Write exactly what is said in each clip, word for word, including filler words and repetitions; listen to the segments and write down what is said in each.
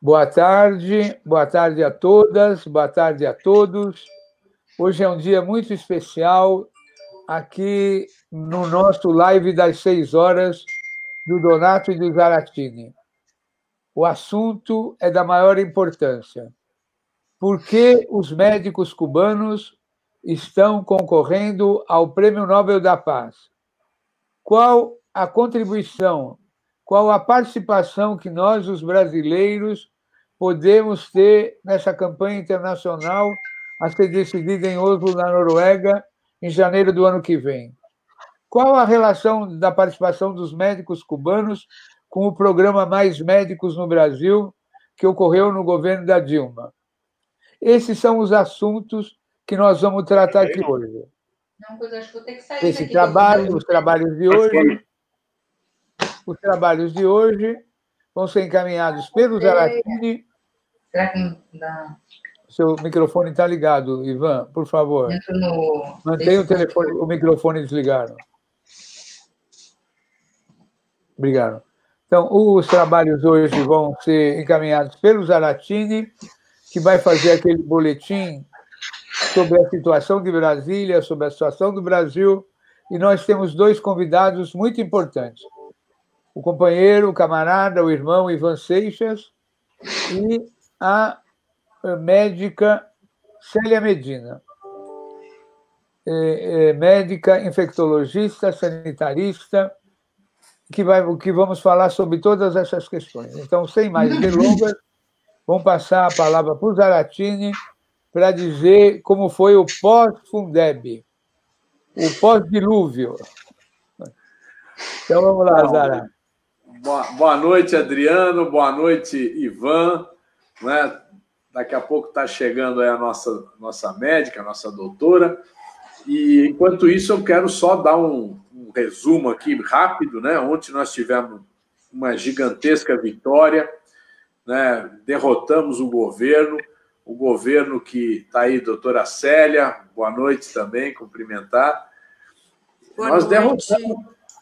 Boa tarde, boa tarde a todas, boa tarde a todos. Hoje é um dia muito especial aqui no nosso live das seis horas do Donato e do Zaratini. O assunto é da maior importância. Por que os médicos cubanos estão concorrendo ao Prêmio Nobel da Paz? Qual a contribuição, qual a participação que nós, os brasileiros, podemos ter nessa campanha internacional a ser decidida em Oslo, na Noruega, em janeiro do ano que vem? Qual a relação da participação dos médicos cubanos com o programa Mais Médicos no Brasil, que ocorreu no governo da Dilma? Esses são os assuntos que nós vamos tratar aqui hoje. Não, pois acho que vou ter que sair Esse daqui, trabalho, os trabalhos de hoje, os trabalhos de hoje vão ser encaminhados pelo Zaratini. Será que não dá? Seu microfone está ligado, Ivan, por favor. Entro no... Mantenha o telefone, o microfone desligado. Obrigado. Então, os trabalhos hoje vão ser encaminhados pelo Zaratini, que vai fazer aquele boletim sobre a situação de Brasília, sobre a situação do Brasil, e nós temos dois convidados muito importantes. O companheiro, o camarada, o irmão Ivan Seixas e a médica Célia Medina, é, é, médica infectologista, sanitarista, que, vai, que vamos falar sobre todas essas questões. Então, sem mais delongas, vamos passar a palavra para o Zaratini para dizer como foi o pós-Fundeb, o pós-dilúvio. Então, vamos lá, Zara. Boa, boa noite, Adriano. Boa noite, Ivan. Né? Daqui a pouco está chegando aí a nossa, nossa médica, a nossa doutora. E, enquanto isso, eu quero só dar um, um resumo aqui rápido. Né? Ontem nós tivemos uma gigantesca vitória, né? Derrotamos o governo, o governo que está aí, doutora Célia, boa noite também, cumprimentar. Boa nós noite. derrotamos,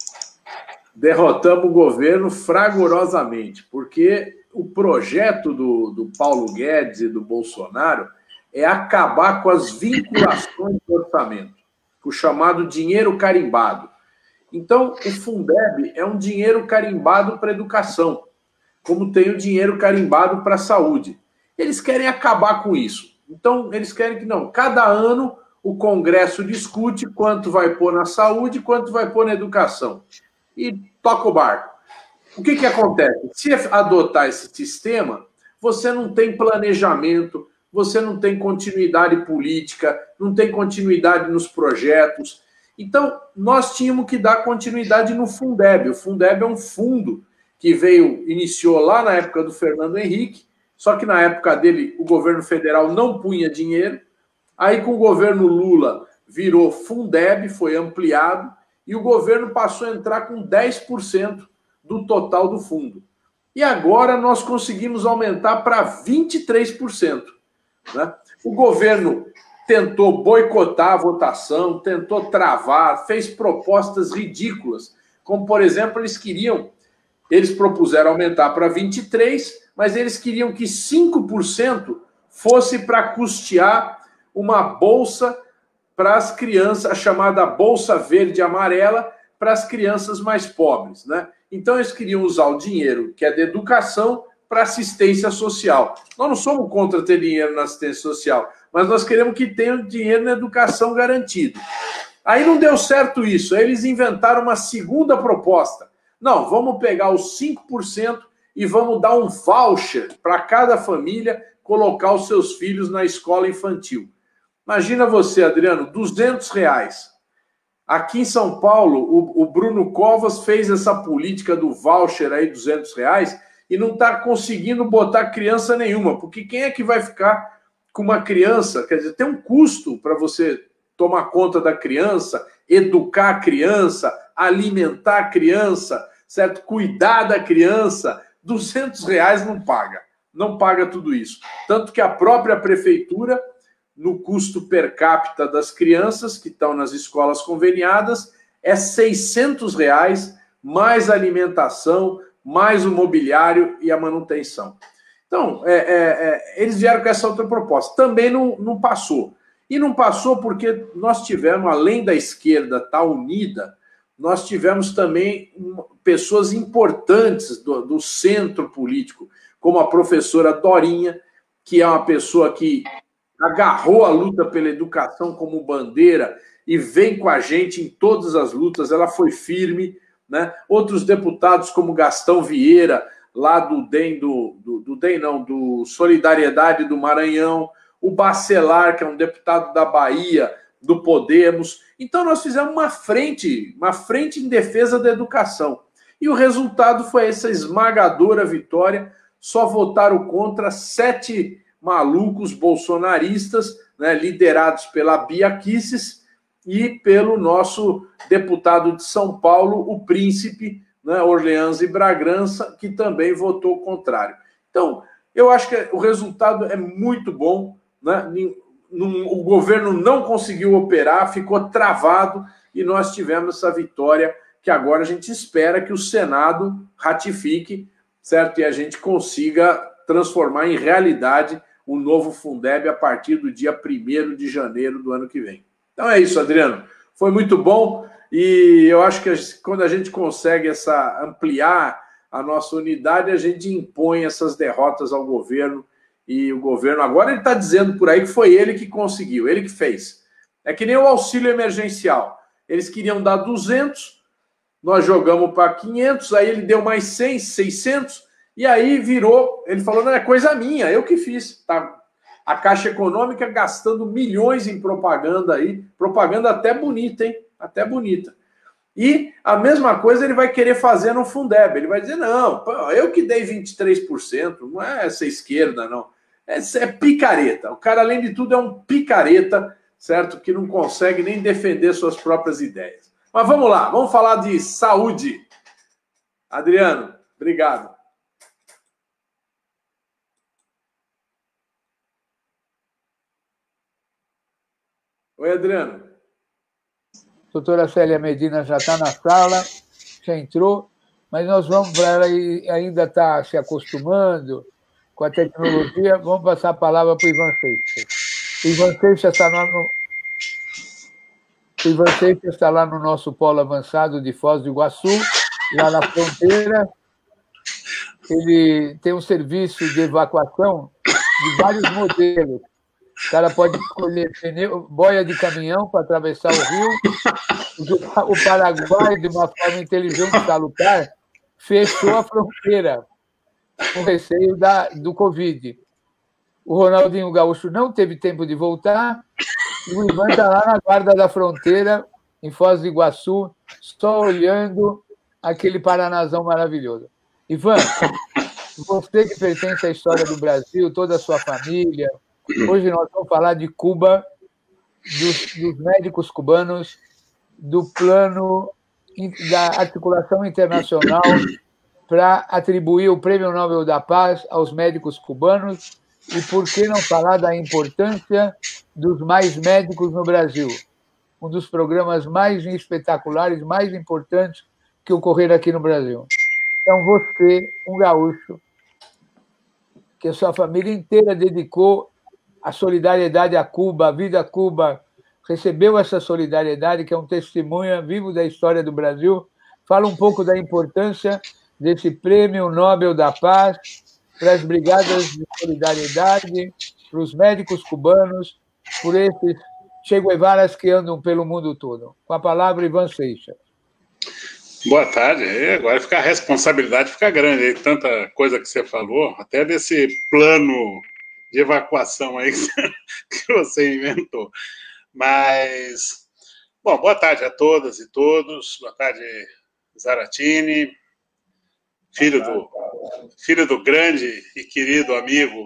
derrotamos o governo fragorosamente, porque o projeto do, do Paulo Guedes e do Bolsonaro é acabar com as vinculações do orçamento, o chamado dinheiro carimbado. Então, o Fundeb é um dinheiro carimbado para educação, como tem o dinheiro carimbado para a saúde. Eles querem acabar com isso. Então, eles querem que não. Cada ano, o Congresso discute quanto vai pôr na saúde, quanto vai pôr na educação. E toca o barco. O que, que acontece? Se adotar esse sistema, você não tem planejamento, você não tem continuidade política, não tem continuidade nos projetos. Então, nós tínhamos que dar continuidade no Fundeb. O Fundeb é um fundo que veio, iniciou lá na época do Fernando Henrique, só que na época dele o governo federal não punha dinheiro, aí com o governo Lula virou Fundeb, foi ampliado, e o governo passou a entrar com dez por cento do total do fundo. E agora nós conseguimos aumentar para vinte e três por cento. Né? O governo tentou boicotar a votação, tentou travar, fez propostas ridículas, como, por exemplo, eles queriam, eles propuseram aumentar para vinte e três por cento, mas eles queriam que cinco por cento fosse para custear uma bolsa para as crianças, a chamada Bolsa Verde e Amarela, para as crianças mais pobres. Né? Então, eles queriam usar o dinheiro, que é da educação, para assistência social. Nós não somos contra ter dinheiro na assistência social, mas nós queremos que tenha dinheiro na educação garantido. Aí não deu certo isso, aí eles inventaram uma segunda proposta. Não, vamos pegar os cinco por cento e vamos dar um voucher para cada família colocar os seus filhos na escola infantil. Imagina você, Adriano, duzentos reais. Aqui em São Paulo, o, o Bruno Covas fez essa política do voucher aí, duzentos reais, e não está conseguindo botar criança nenhuma, porque quem é que vai ficar com uma criança? Quer dizer, tem um custo para você tomar conta da criança, educar a criança, alimentar a criança, certo? Cuidar da criança. duzentos reais não paga, não paga tudo isso. Tanto que a própria prefeitura, no custo per capita das crianças que estão nas escolas conveniadas, é seiscentos reais, mais alimentação, mais o mobiliário e a manutenção. Então, é, é, é, eles vieram com essa outra proposta. Também não, não passou. E não passou porque nós tivemos, além da esquerda estar unida, nós tivemos também pessoas importantes do, do centro político, como a professora Dorinha, que é uma pessoa que agarrou a luta pela educação como bandeira e vem com a gente em todas as lutas, ela foi firme, né? Outros deputados como Gastão Vieira, lá do D E M, do, do, do D E M não, do Solidariedade do Maranhão, o Bacelar, que é um deputado da Bahia, do Podemos. Então nós fizemos uma frente, uma frente em defesa da educação. E o resultado foi essa esmagadora vitória. Só votaram contra sete malucos bolsonaristas, né, liderados pela Bia Kicis e pelo nosso deputado de São Paulo, o Príncipe, né, Orleans e Bragança, que também votou contrário. Então, eu acho que o resultado é muito bom, né? O governo não conseguiu operar, ficou travado, e nós tivemos essa vitória que agora a gente espera que o Senado ratifique, certo? E a gente consiga transformar em realidade o novo Fundeb a partir do dia primeiro de janeiro do ano que vem. Então é isso, Adriano. Foi muito bom, e eu acho que quando a gente consegue essa, ampliar a nossa unidade, a gente impõe essas derrotas ao governo, e o governo agora ele está dizendo por aí que foi ele que conseguiu, ele que fez. É que nem o auxílio emergencial. Eles queriam dar duzentos, nós jogamos para quinhentos, aí ele deu mais cem, seiscentos, e aí virou, ele falou, não, é coisa minha, eu que fiz. Tá? A Caixa Econômica gastando milhões em propaganda aí, propaganda até bonita, hein? Até bonita. E a mesma coisa ele vai querer fazer no Fundeb. Ele vai dizer, não, eu que dei vinte e três por cento, não é essa esquerda, não. É, é picareta. O cara, além de tudo, é um picareta, certo? Que não consegue nem defender suas próprias ideias. Mas vamos lá, vamos falar de saúde. Adriano, obrigado. Oi, Adriano. Doutora Célia Medina já está na sala, já entrou, mas nós vamos para ela e ainda está se acostumando com a tecnologia. Vamos passar a palavra para o Ivan Seixas. O Ivan Seixas está lá no... O Ivan Seixas está lá no nosso polo avançado de Foz do Iguaçu, lá na fronteira. Ele tem um serviço de evacuação de vários modelos. O cara pode escolher pneu, boia de caminhão para atravessar o rio. O Paraguai, de uma forma inteligente e salutar, fechou a fronteira com receio da, do Covid. O Ronaldinho Gaúcho não teve tempo de voltar, e o Ivan está lá na guarda da fronteira, em Foz do Iguaçu, só olhando aquele Paranazão maravilhoso. Ivan, você que pertence à história do Brasil, toda a sua família, hoje nós vamos falar de Cuba, dos, dos médicos cubanos, do plano da articulação internacional para atribuir o Prêmio Nobel da Paz aos médicos cubanos, e por que não falar da importância dos Mais Médicos no Brasil, um dos programas mais espetaculares, mais importantes que ocorreram aqui no Brasil. Então, você, um gaúcho, que a sua família inteira dedicou a solidariedade a Cuba, a vida a Cuba, recebeu essa solidariedade, que é um testemunho vivo da história do Brasil. Fala um pouco da importância desse Prêmio Nobel da Paz para as brigadas de solidariedade, para os médicos cubanos, por esses Che Guevaras que andam pelo mundo todo. Com a palavra, Ivan Seixas. Boa tarde. Agora fica a responsabilidade fica grande, tanta coisa que você falou, até desse plano de evacuação aí que você inventou. Mas, bom, boa tarde a todas e todos. Boa tarde, Zaratini, filho do, filho do grande e querido amigo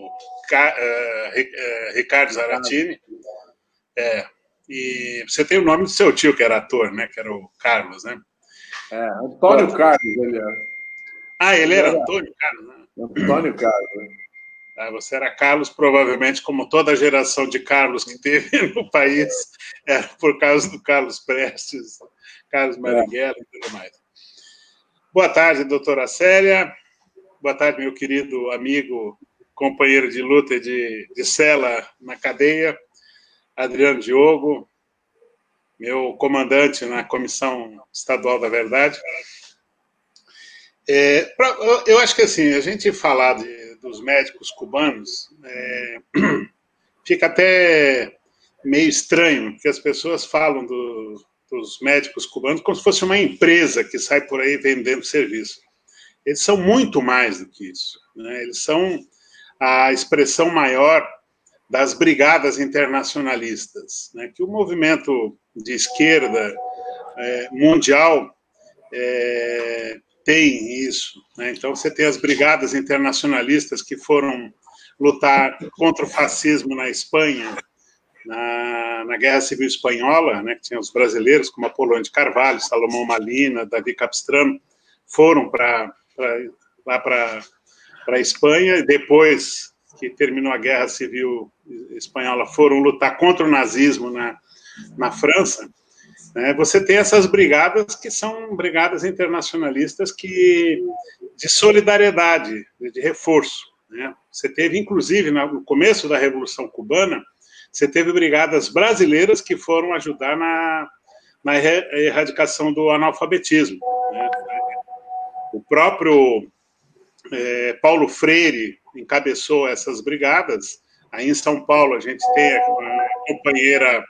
uh, Ricardo Zaratini. É, e você tem o nome do seu tio, que era ator, né? Que era o Carlos, né? É, Antônio Carlos, ele era. Ah, ele era Antônio Carlos, né? Antônio Carlos, né? Ah, você era Carlos, provavelmente, como toda a geração de Carlos que teve no país, era por causa do Carlos Prestes, Carlos Marighella é. e tudo mais. Boa tarde, doutora Célia. Boa tarde, meu querido amigo companheiro de luta e de, de cela na cadeia, Adriano Diogo, meu comandante na Comissão Estadual da Verdade. É, pra, eu acho que assim, a gente falar de, dos médicos cubanos é, fica até meio estranho, porque as pessoas falam do, dos médicos cubanos como se fosse uma empresa que sai por aí vendendo serviço. Eles são muito mais do que isso, né? Eles são a expressão maior das brigadas internacionalistas, né? Que o movimento de esquerda é, mundial é, tem isso, né? Então você tem as brigadas internacionalistas que foram lutar contra o fascismo na Espanha, na, na Guerra Civil Espanhola, né? Que tinha os brasileiros como Apolônio de Carvalho, Salomão Malina, Davi Capistrano, foram para lá para a Espanha, e depois que terminou a Guerra Civil Espanhola, foram lutar contra o nazismo na, na França, né? Você tem essas brigadas que são brigadas internacionalistas que, de solidariedade, de reforço, né? Você teve, inclusive, no começo da Revolução Cubana, você teve brigadas brasileiras que foram ajudar na, na erradicação do analfabetismo, né? O próprio é, Paulo Freire encabeçou essas brigadas. Aí em São Paulo a gente tem a companheira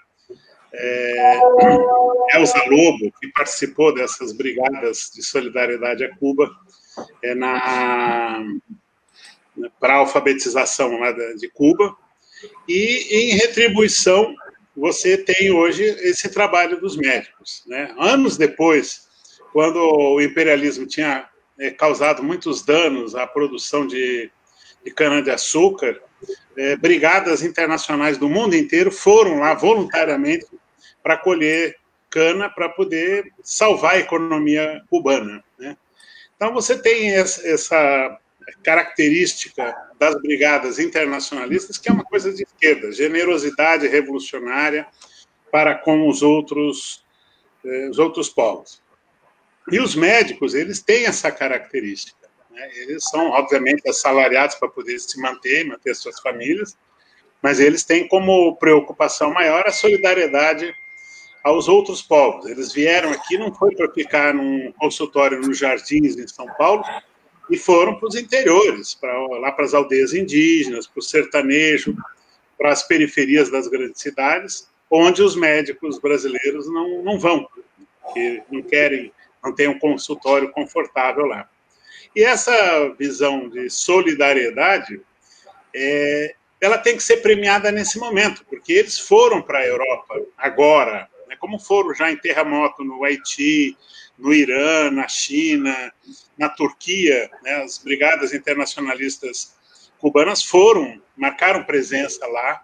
é, Elza Lobo, que participou dessas brigadas de solidariedade a Cuba, é, na, para a alfabetização lá de Cuba. E, em retribuição, você tem hoje esse trabalho dos médicos, né? Anos depois, quando o imperialismo tinha é, causado muitos danos à produção de, de cana-de-açúcar, é, brigadas internacionais do mundo inteiro foram lá voluntariamente para colher cana para poder salvar a economia cubana, né? Então você tem essa, essa característica das brigadas internacionalistas, que é uma coisa de esquerda, generosidade revolucionária para com os outros, eh, os outros povos. E os médicos, eles têm essa característica, né? Eles são, obviamente, assalariados para poder se manter, manter suas famílias, mas eles têm como preocupação maior a solidariedade aos outros povos. Eles vieram aqui, não foi para ficar num consultório nos Jardins, em São Paulo, e foram para os interiores, para, lá para as aldeias indígenas, para o sertanejo, para as periferias das grandes cidades, onde os médicos brasileiros não, não vão, porque não querem, não têm um consultório confortável lá. E essa visão de solidariedade, é, ela tem que ser premiada nesse momento, porque eles foram para a Europa agora, né, como foram já em terremoto no Haiti, no Irã, na China, na Turquia, né, as brigadas internacionalistas cubanas foram, marcaram presença lá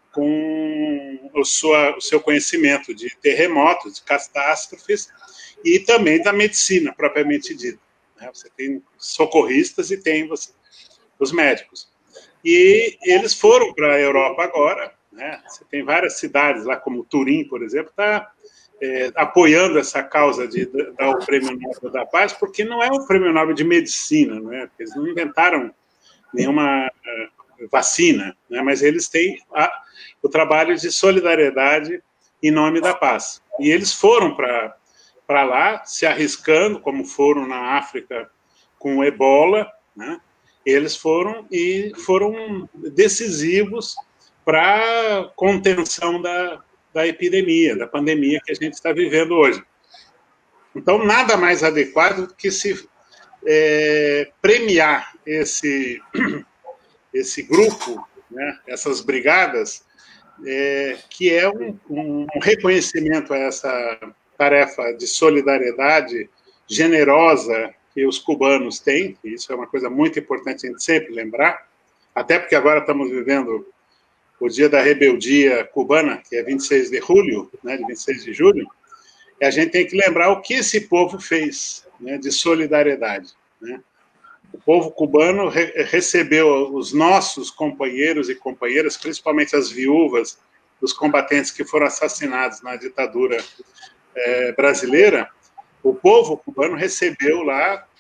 com o, sua, o seu conhecimento de terremotos, de catástrofes, e também da medicina, propriamente dita, né? Você tem socorristas e tem você, os médicos. E eles foram para a Europa agora, né? Você tem várias cidades lá, como Turim, por exemplo, está é, apoiando essa causa de dar o Prêmio Nobel da Paz, porque não é um Prêmio Nobel de Medicina, não é? Eles não inventaram nenhuma uh, vacina, né? Mas eles têm a, o trabalho de solidariedade em nome da paz. E eles foram para para lá, se arriscando, como foram na África com o Ebola, né? Eles foram e foram decisivos para a contenção da, da epidemia, da pandemia que a gente está vivendo hoje. Então, nada mais adequado que se é, premiar esse, esse grupo, né? Essas brigadas, é, que é um, um reconhecimento a essa tarefa de solidariedade generosa que os cubanos têm, e isso é uma coisa muito importante a gente sempre lembrar, até porque agora estamos vivendo o dia da rebeldia cubana, que é vinte e seis de julho, né, de vinte e seis de julho, e a gente tem que lembrar o que esse povo fez, né, de solidariedade, né? O povo cubano re recebeu os nossos companheiros e companheiras, principalmente as viúvas dos combatentes que foram assassinados na ditadura É, brasileira. O povo cubano recebeu lá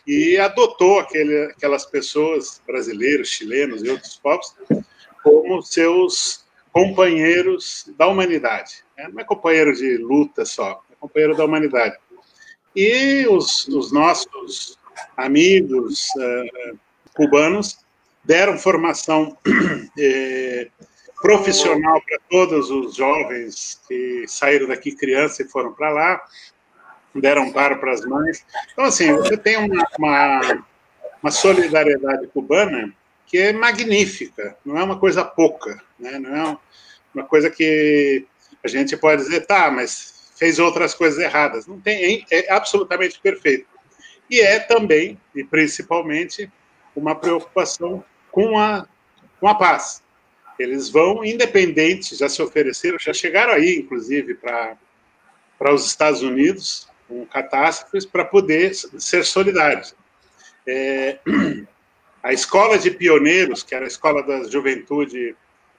e adotou aquele, aquelas pessoas, brasileiros, chilenos e outros povos, como seus companheiros da humanidade. Né? Não é companheiro de luta só, é companheiro da humanidade. E os, os nossos amigos uh, cubanos deram formação eh, profissional para todos os jovens que saíram daqui criança e foram para lá, deram amparo para as mães. Então, assim, você tem uma, uma, uma solidariedade cubana que é magnífica, não é uma coisa pouca, né? Não é uma coisa que a gente pode dizer, tá, mas fez outras coisas erradas. Não tem, é absolutamente perfeito. E é também, e principalmente, uma preocupação com a, com a paz. Eles vão, independentes, já se ofereceram, já chegaram aí, inclusive, para para os Estados Unidos, com catástrofes, para poder ser solidários. É, a Escola de Pioneiros, que era a escola da juventude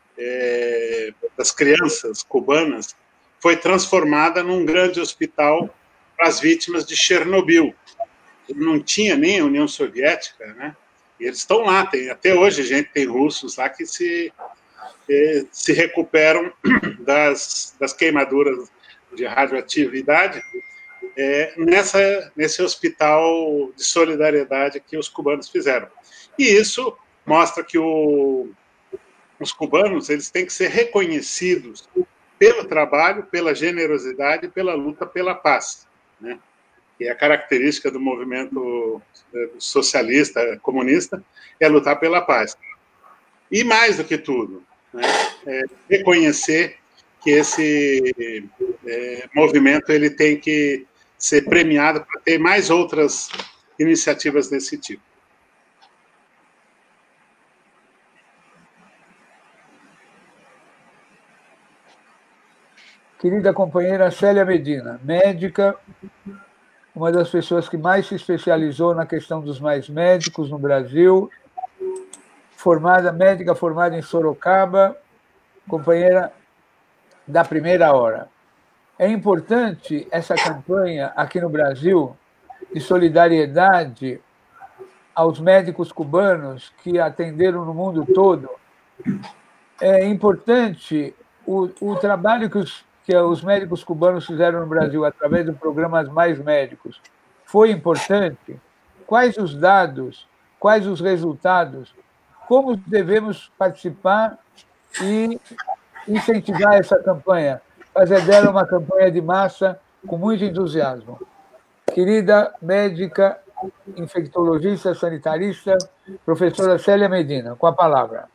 é, das crianças cubanas, foi transformada num grande hospital para as vítimas de Chernobyl. Não tinha nem a União Soviética, né? E eles estão lá, tem, até hoje gente tem russos lá que se, eh, se recuperam das, das queimaduras de radioatividade é, nessa, nesse hospital de solidariedade que os cubanos fizeram. E isso mostra que o, os cubanos eles têm que ser reconhecidos pelo trabalho, pela generosidade e pela luta pela paz, né? E a característica do movimento socialista, comunista, é lutar pela paz. E mais do que tudo, né, é reconhecer que esse é, movimento ele tem que ser premiado para ter mais outras iniciativas desse tipo. Querida companheira Célia Medina, médica, uma das pessoas que mais se especializou na questão dos mais médicos no Brasil, formada, médica formada em Sorocaba, companheira da primeira hora. É importante essa campanha aqui no Brasil de solidariedade aos médicos cubanos que atenderam no mundo todo. É importante o, o trabalho que os que os médicos cubanos fizeram no Brasil através do programa Mais Médicos foi importante? Quais os dados? Quais os resultados? Como devemos participar e incentivar essa campanha? Fazer dela uma campanha de massa com muito entusiasmo. Querida médica, infectologista, sanitarista, professora Célia Medina, com a palavra.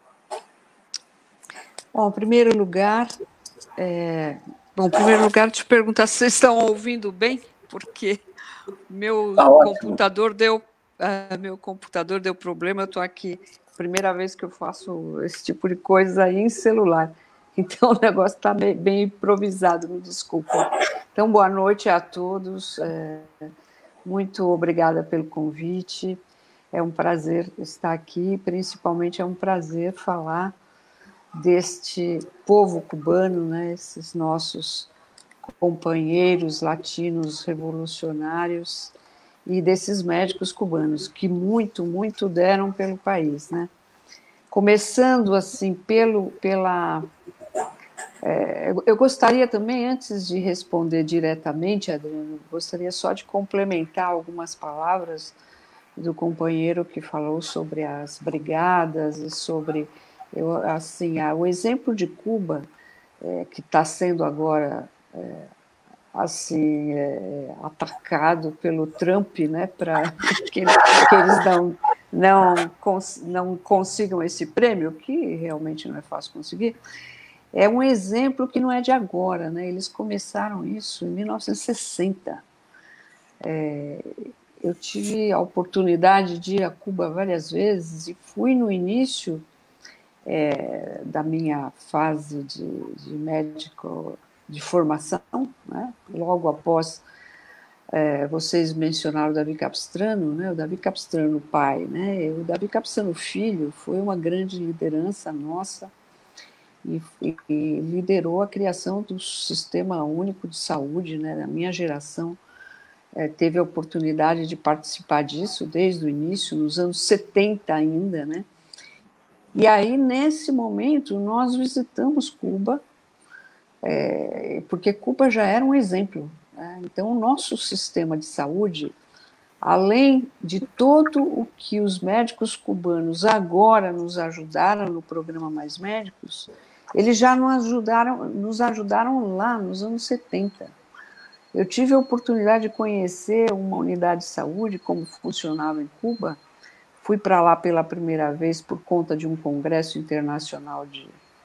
Bom, em primeiro lugar, É, bom, em primeiro lugar, te perguntar se vocês estão ouvindo bem, porque meu tá computador deu uh, meu computador deu problema. Eu estou aqui, primeira vez que eu faço esse tipo de coisa aí em celular, então o negócio está bem, bem improvisado, me desculpa. Então, boa noite a todos, é, muito obrigada pelo convite, é um prazer estar aqui, principalmente é um prazer falar deste povo cubano, né, esses nossos companheiros latinos revolucionários e desses médicos cubanos que muito, muito deram pelo país, né? Começando assim pelo, pela, é, eu gostaria também, antes de responder diretamente, Adriano, gostaria só de complementar algumas palavras do companheiro que falou sobre as brigadas e sobre Eu, assim, o exemplo de Cuba, é, que está sendo agora é, assim, é, atacado pelo Trump, né, para que, que eles não, não, cons, não consigam esse prêmio, que realmente não é fácil conseguir, é um exemplo que não é de agora, né? Eles começaram isso em mil novecentos e sessenta. É, eu tive a oportunidade de ir a Cuba várias vezes e fui no início É, da minha fase de, de médico de formação, né? Logo após, é, vocês mencionaram o Davi Capistrano, né? O Davi Capistrano pai, né? O Davi Capistrano filho foi uma grande liderança nossa e, e, e liderou a criação do Sistema Único de Saúde, né? Da minha geração, é, teve a oportunidade de participar disso desde o início, nos anos setenta ainda, né? E aí, nesse momento, nós visitamos Cuba, é, porque Cuba já era um exemplo, né? Então, o nosso sistema de saúde, além de todo o que os médicos cubanos agora nos ajudaram no programa Mais Médicos, eles já nos ajudaram, nos ajudaram lá nos anos setenta. Eu tive a oportunidade de conhecer uma unidade de saúde, como funcionava em Cuba. Fui para lá pela primeira vez por conta de um congresso internacional de,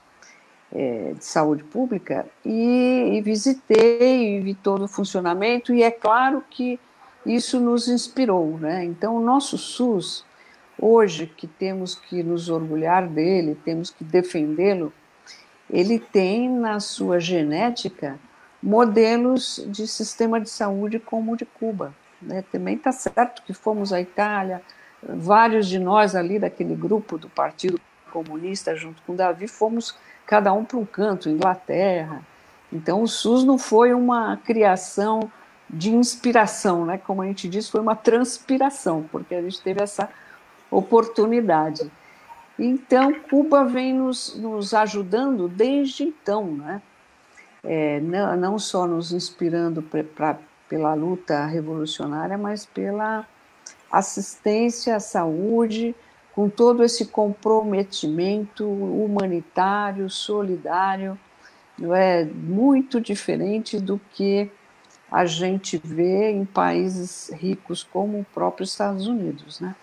é, de saúde pública e, e visitei e vi todo o funcionamento, e é claro que isso nos inspirou, né? Então, o nosso SUS, hoje, que temos que nos orgulhar dele, temos que defendê-lo, ele tem na sua genética modelos de sistema de saúde como o de Cuba, né? Também está certo que fomos à Itália, vários de nós ali daquele grupo do Partido Comunista, junto com o Davi, fomos cada um para um canto, Inglaterra. Então, o SUS não foi uma criação de inspiração, né? Como a gente diz, foi uma transpiração, porque a gente teve essa oportunidade. Então, Cuba vem nos, nos ajudando desde então, né? É, não, não só nos inspirando pra, pra, pela luta revolucionária, mas pela assistência à saúde, com todo esse comprometimento humanitário, solidário, não é muito diferente do que a gente vê em países ricos como o próprio Estados Unidos, né?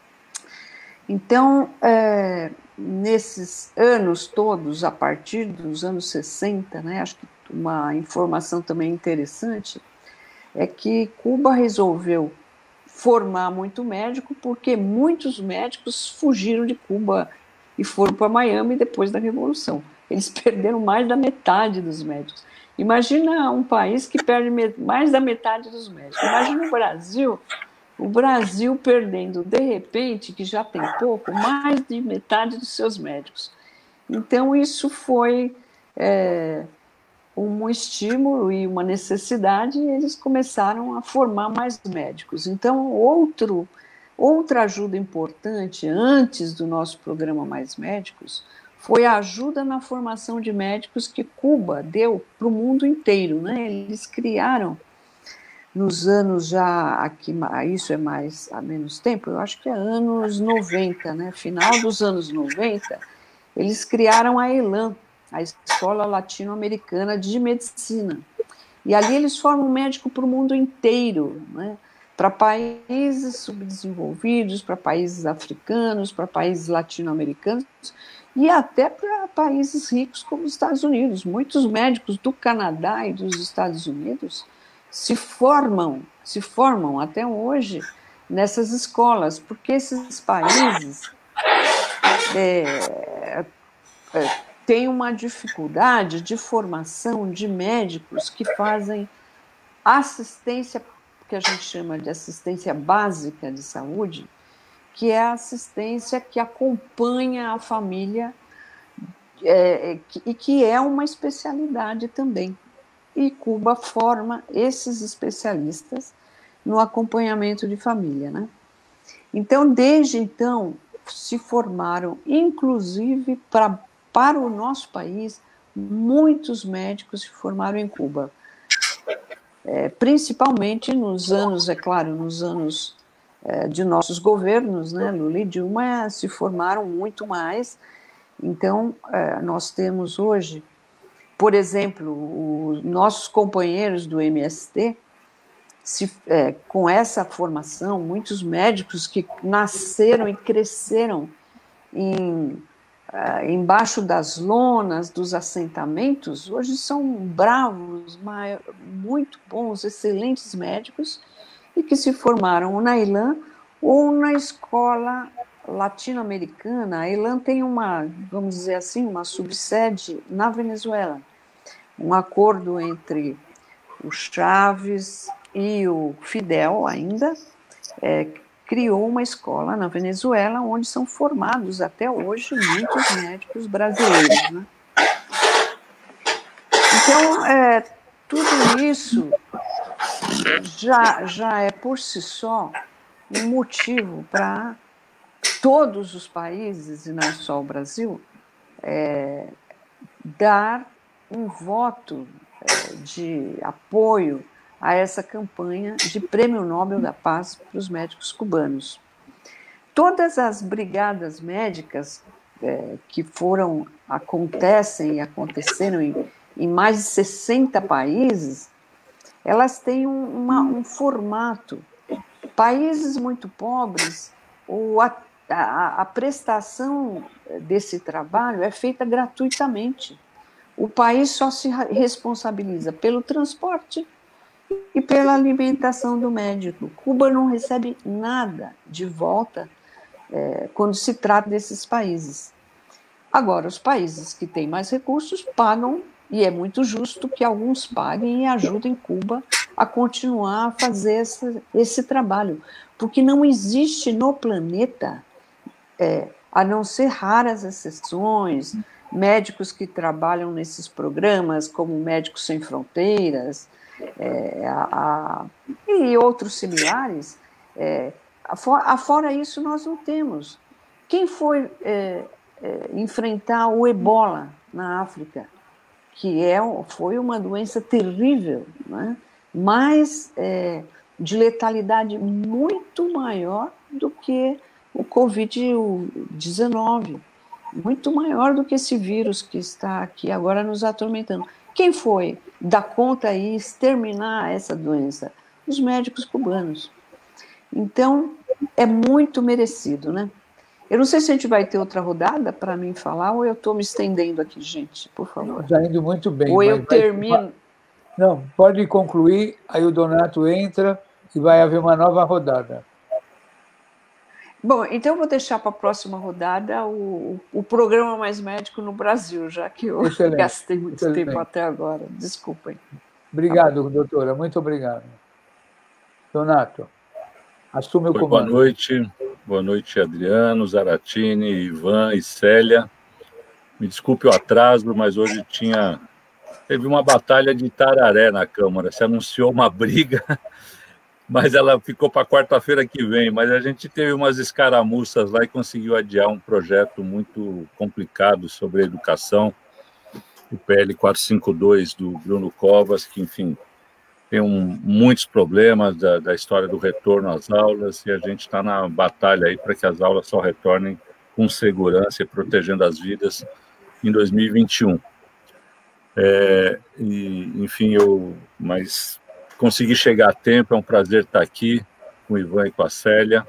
Então, é, nesses anos todos, a partir dos anos sessenta, né, acho que uma informação também interessante é que Cuba resolveu formar muito médico porque muitos médicos fugiram de Cuba e foram para Miami depois da Revolução. Eles perderam mais da metade dos médicos. Imagina um país que perde mais da metade dos médicos. Imagina o Brasil, o Brasil perdendo, de repente, que já tem pouco, mais de metade dos seus médicos. Então, isso foi é, um estímulo e uma necessidade, e eles começaram a formar mais médicos. Então, outro, outra ajuda importante, antes do nosso programa Mais Médicos, foi a ajuda na formação de médicos que Cuba deu para o mundo inteiro, né? Eles criaram, nos anos já, aqui, isso é mais há menos tempo, eu acho que é anos noventa, né? Final dos anos noventa, eles criaram a ELAM, a Escola Latino-Americana de Medicina. E ali eles formam médico para o mundo inteiro, né? Para países subdesenvolvidos, para países africanos, para países latino-americanos e até para países ricos como os Estados Unidos. Muitos médicos do Canadá e dos Estados Unidos se formam, se formam até hoje nessas escolas, porque esses países é, é, têm uma dificuldade de formação de médicos que fazem assistência, que a gente chama de assistência básica de saúde, que é a assistência que acompanha a família é, e que é uma especialidade também. E Cuba forma esses especialistas no acompanhamento de família, né? Então, desde então, se formaram, inclusive pra, para o nosso país, muitos médicos se formaram em Cuba. É, principalmente nos anos, é claro, nos anos é, de nossos governos, né? Lula e Dilma se formaram muito mais. Então, é, nós temos hoje, por exemplo, os nossos companheiros do M S T, se, é, com essa formação, muitos médicos que nasceram e cresceram em, é, embaixo das lonas dos assentamentos, hoje são bravos, muito bons, excelentes médicos, e que se formaram na ELAM ou na escola latino-americana. A ELAM tem uma, vamos dizer assim, uma subsede na Venezuela. Um acordo entre o Chávez e o Fidel ainda é, criou uma escola na Venezuela onde são formados até hoje muitos médicos brasileiros, né? Então, é, tudo isso já, já é por si só um motivo para todos os países, e não só o Brasil, é, dar um voto é, de apoio a essa campanha de Prêmio Nobel da Paz para os médicos cubanos. Todas as brigadas médicas é, que foram, acontecem e aconteceram em, em mais de sessenta países, elas têm um, uma, um formato. Países muito pobres, o, a, a, a prestação desse trabalho é feita gratuitamente. O país só se responsabiliza pelo transporte e pela alimentação do médico. Cuba não recebe nada de volta é, quando se trata desses países. Agora, os países que têm mais recursos pagam, e é muito justo que alguns paguem e ajudem Cuba a continuar a fazer esse, esse trabalho, porque não existe no planeta, é, a não ser raras exceções, médicos que trabalham nesses programas, como Médicos Sem Fronteiras, é, a, a, e outros similares, é, afora, afora isso nós não temos. Quem foi é, é, enfrentar o ebola na África, que é, foi uma doença terrível, né? Mas é, de letalidade muito maior do que o covid dezenove, muito maior do que esse vírus que está aqui agora nos atormentando. Quem foi dar conta e exterminar essa doença? Os médicos cubanos. Então, é muito merecido, né? Eu não sei se a gente vai ter outra rodada para mim falar, ou eu estou me estendendo aqui, gente, por favor. Está indo muito bem. Ou eu termino... Vai... Não, pode concluir, aí o Donato entra e vai haver uma nova rodada. Bom, então eu vou deixar para a próxima rodada o, o programa Mais Médico no Brasil, já que eu excelente, gastei muito excelente. tempo até agora. Desculpem. Obrigado, doutora. Muito obrigado. Donato, assume o comando. Boa noite. Boa noite, Adriano, Zaratini, Ivan e Célia. Me desculpe o atraso, mas hoje tinha... teve uma batalha de Tararé na Câmara. Se anunciou uma briga, mas ela ficou para quarta-feira que vem. Mas a gente teve umas escaramuças lá e conseguiu adiar um projeto muito complicado sobre a educação, o P L quatrocentos e cinquenta e dois do Bruno Covas, que, enfim, tem um, muitos problemas da, da história do retorno às aulas, e a gente está na batalha aí para que as aulas só retornem com segurança e protegendo as vidas em dois mil e vinte e um. É, e, enfim, eu mas consegui chegar a tempo, é um prazer estar aqui com o Ivan e com a Célia,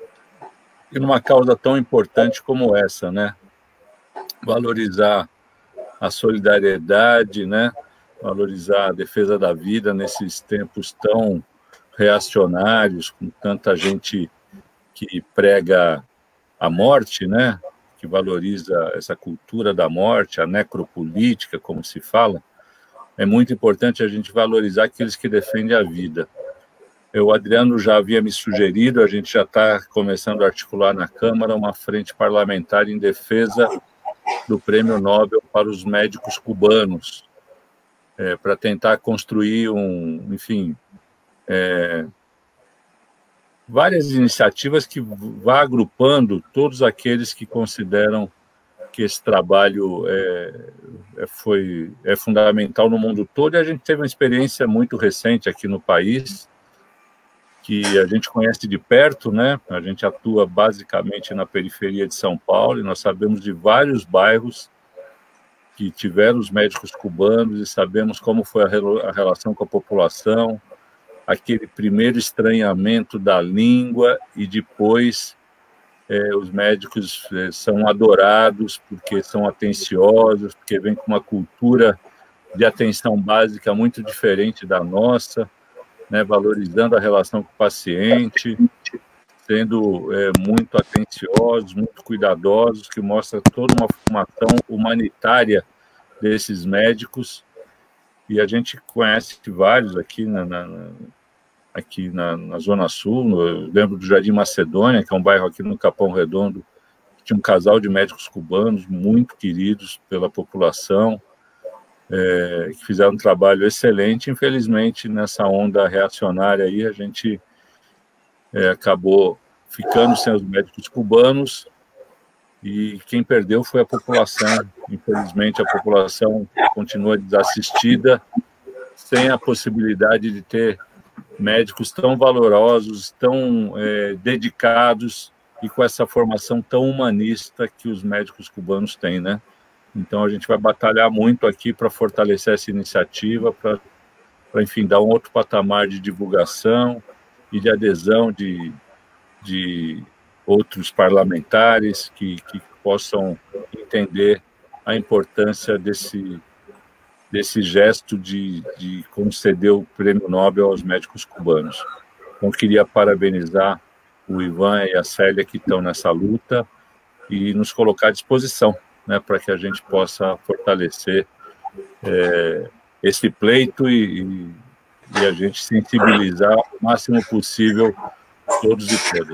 e numa causa tão importante como essa, né? Valorizar a solidariedade, né? Valorizar a defesa da vida nesses tempos tão reacionários, com tanta gente que prega a morte, né? Que valoriza essa cultura da morte, a necropolítica, como se fala. É muito importante a gente valorizar aqueles que defendem a vida. O Adriano já havia me sugerido, a gente já está começando a articular na Câmara uma frente parlamentar em defesa do Prêmio Nobel para os médicos cubanos, É, para tentar construir um, enfim, é, várias iniciativas que vá agrupando todos aqueles que consideram que esse trabalho é, é, foi, é fundamental no mundo todo. E a gente teve uma experiência muito recente aqui no país, que a gente conhece de perto, né? A gente atua basicamente na periferia de São Paulo, e nós sabemos de vários bairros que tiveram os médicos cubanos, e sabemos como foi a relação com a população, aquele primeiro estranhamento da língua, e depois é, os médicos é, são adorados porque são atenciosos, porque vêm com uma cultura de atenção básica muito diferente da nossa, né, valorizando a relação com o paciente, sendo é, muito atenciosos, muito cuidadosos, que mostra toda uma formação humanitária desses médicos. E a gente conhece vários aqui na, na, aqui na, na Zona Sul. Eu lembro do Jardim Macedônia, que é um bairro aqui no Capão Redondo, que tinha um casal de médicos cubanos muito queridos pela população. é, que fizeram um trabalho excelente. Infelizmente, nessa onda reacionária aí, a gente é, acabou ficando sem os médicos cubanos, e quem perdeu foi a população. Infelizmente, a população continua desassistida, sem a possibilidade de ter médicos tão valorosos, tão é, dedicados e com essa formação tão humanista que os médicos cubanos têm, né? Então, a gente vai batalhar muito aqui para fortalecer essa iniciativa, para, enfim, dar um outro patamar de divulgação e de adesão de, de outros parlamentares que, que possam entender a importância desse, desse gesto de, de conceder o Prêmio Nobel aos médicos cubanos. Então, queria parabenizar o Ivan e a Célia que estão nessa luta e nos colocar à disposição, né, para que a gente possa fortalecer é, esse pleito e, e, e a gente sensibilizar o máximo possível todos e todas.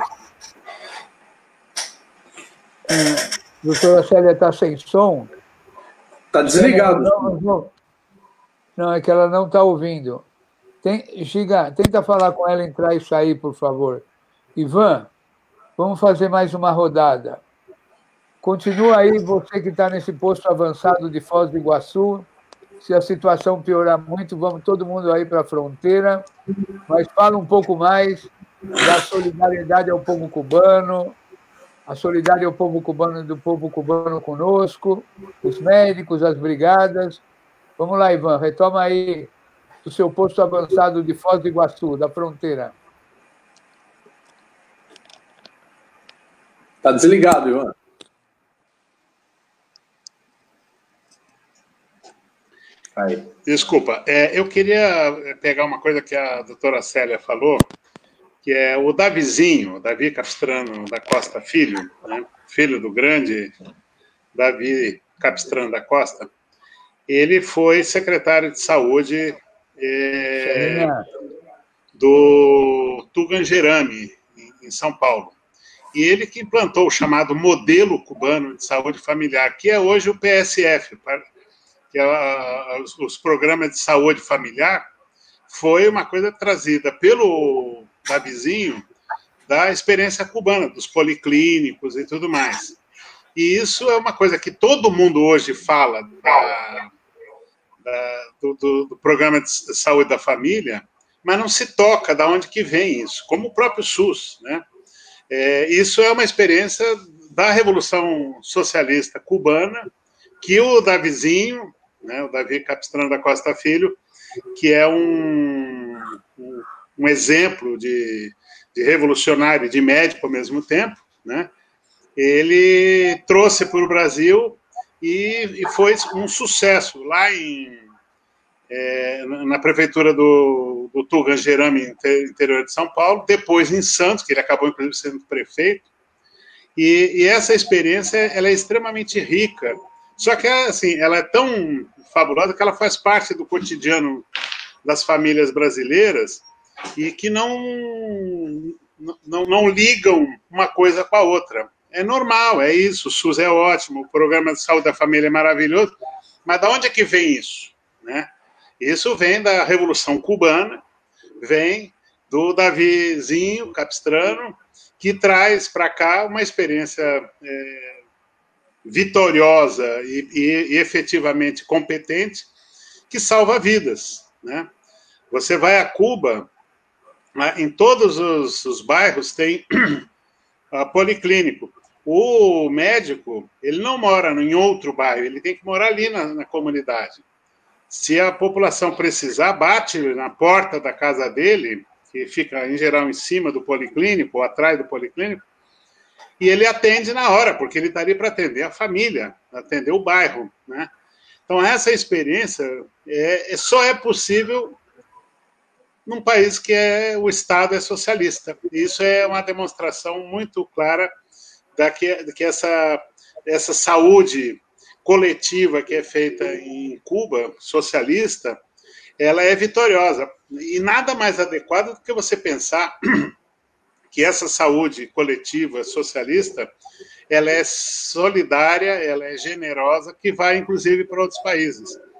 É, doutora Célia está sem som? Está desligado. Não, não, não, é que ela não está ouvindo. Tem, Giga, tenta falar com ela, entrar e sair, por favor. Ivan, vamos fazer mais uma rodada. Continua aí, você que está nesse posto avançado de Foz do Iguaçu. Se a situação piorar muito, vamos todo mundo aí para a fronteira. Mas fala um pouco mais da solidariedade ao povo cubano, a solidariedade ao povo cubano, do povo cubano conosco, os médicos, as brigadas. Vamos lá, Ivan, retoma aí o seu posto avançado de Foz do Iguaçu, da fronteira. Está desligado, Ivan. Aí. Desculpa, é, eu queria pegar uma coisa que a doutora Célia falou, que é o Davizinho, Davi Capistrano da Costa Filho, né, filho do grande Davi Capistrano da Costa. Ele foi secretário de saúde é, do Tugangerame, em São Paulo. E ele que implantou o chamado modelo cubano de saúde familiar, que é hoje o P S F, que é os, os programas de saúde familiar, foi uma coisa trazida pelo Davizinho da experiência cubana, dos policlínicos e tudo mais. E isso é uma coisa que todo mundo hoje fala da, da, do, do, do programa de saúde da família, mas não se toca de onde que vem isso, como o próprio SUS, né? É, isso é uma experiência da Revolução Socialista Cubana, que o Davizinho, né, o Davi Capistrano da Costa Filho, que é um, um, um exemplo de, de revolucionário e de médico ao mesmo tempo, né, ele trouxe para o Brasil e, e foi um sucesso lá em, é, na prefeitura do, do Tugangerame, interior de São Paulo, depois em Santos, que ele acabou inclusive sendo prefeito, e, e essa experiência ela é extremamente rica, só que assim, ela é tão fabulosa que ela faz parte do cotidiano das famílias brasileiras e que não, não, não ligam uma coisa com a outra. É normal, é isso, o SUS é ótimo, o programa de saúde da família é maravilhoso, mas de onde é que vem isso, né? Isso vem da Revolução Cubana, vem do Davizinho Capistrano, que traz para cá uma experiência é, vitoriosa e, e, e efetivamente competente, que salva vidas, né? Você vai a Cuba, em todos os, os bairros tem a policlínico. O médico, ele não mora em outro bairro, ele tem que morar ali na, na comunidade. Se a população precisar, bate na porta da casa dele, que fica, em geral, em cima do policlínico, ou atrás do policlínico, e ele atende na hora, porque ele está ali para atender a família, atender o bairro, né? Então, essa experiência é, é, só é possível num país que é, o Estado é socialista. Isso é uma demonstração muito clara da que, de que essa, essa saúde coletiva que é feita em Cuba, socialista, ela é vitoriosa. E nada mais adequado do que você pensar que essa saúde coletiva socialista, ela é solidária, ela é generosa, que vai, inclusive, para outros países.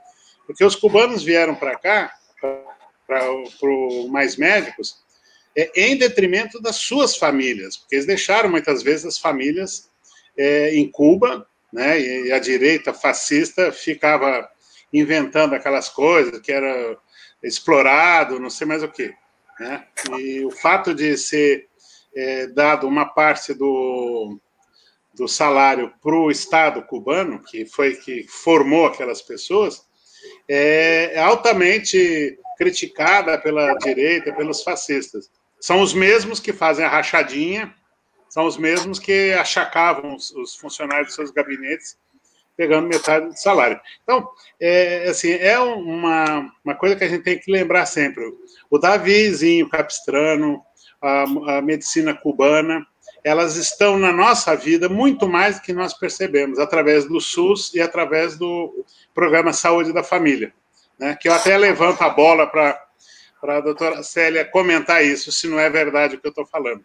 Porque os cubanos vieram para cá, para o Mais Médicos, é, em detrimento das suas famílias, porque eles deixaram muitas vezes as famílias é, em Cuba, né, e a direita fascista ficava inventando aquelas coisas, que era explorado, não sei mais o quê, né? E o fato de ser é, dado uma parte do, do salário para o Estado cubano, que foi que formou aquelas pessoas, é altamente criticada pela direita, pelos fascistas. São os mesmos que fazem a rachadinha, são os mesmos que achacavam os, os funcionários dos seus gabinetes, pegando metade do salário. Então, é, assim, é uma, uma coisa que a gente tem que lembrar sempre. O Davizinho Capistrano, a, a medicina cubana, elas estão na nossa vida muito mais do que nós percebemos, através do SUS e através do Programa Saúde da Família, né? Que eu até levanto a bola para a doutora Célia comentar isso, se não é verdade o que eu estou falando.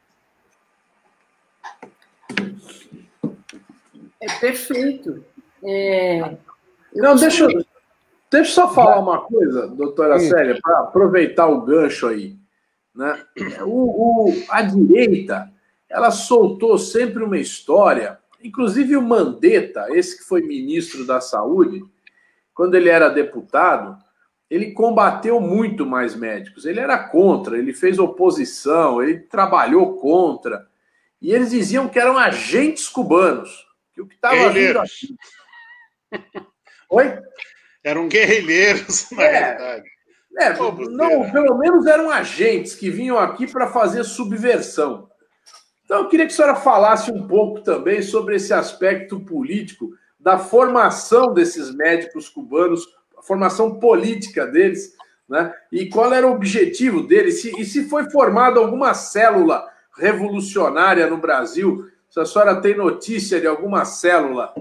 É perfeito. É... Não, deixa, eu, deixa eu só falar uma coisa, doutora Sim. Célia, para aproveitar o gancho aí. Né? O, o, a direita, ela soltou sempre uma história, inclusive o Mandetta, esse que foi ministro da Saúde, quando ele era deputado, ele combateu muito mais médicos. Ele era contra, ele fez oposição, ele trabalhou contra. E eles diziam que eram agentes cubanos. Que o que estava vindo aqui... Oi? Eram guerrilheiros, na é, realidade. É, não, pelo menos eram agentes que vinham aqui para fazer subversão. Então, eu queria que a senhora falasse um pouco também sobre esse aspecto político da formação desses médicos cubanos, a formação política deles, né? E qual era o objetivo deles, se, e se foi formada alguma célula revolucionária no Brasil, se a senhora tem notícia de alguma célula.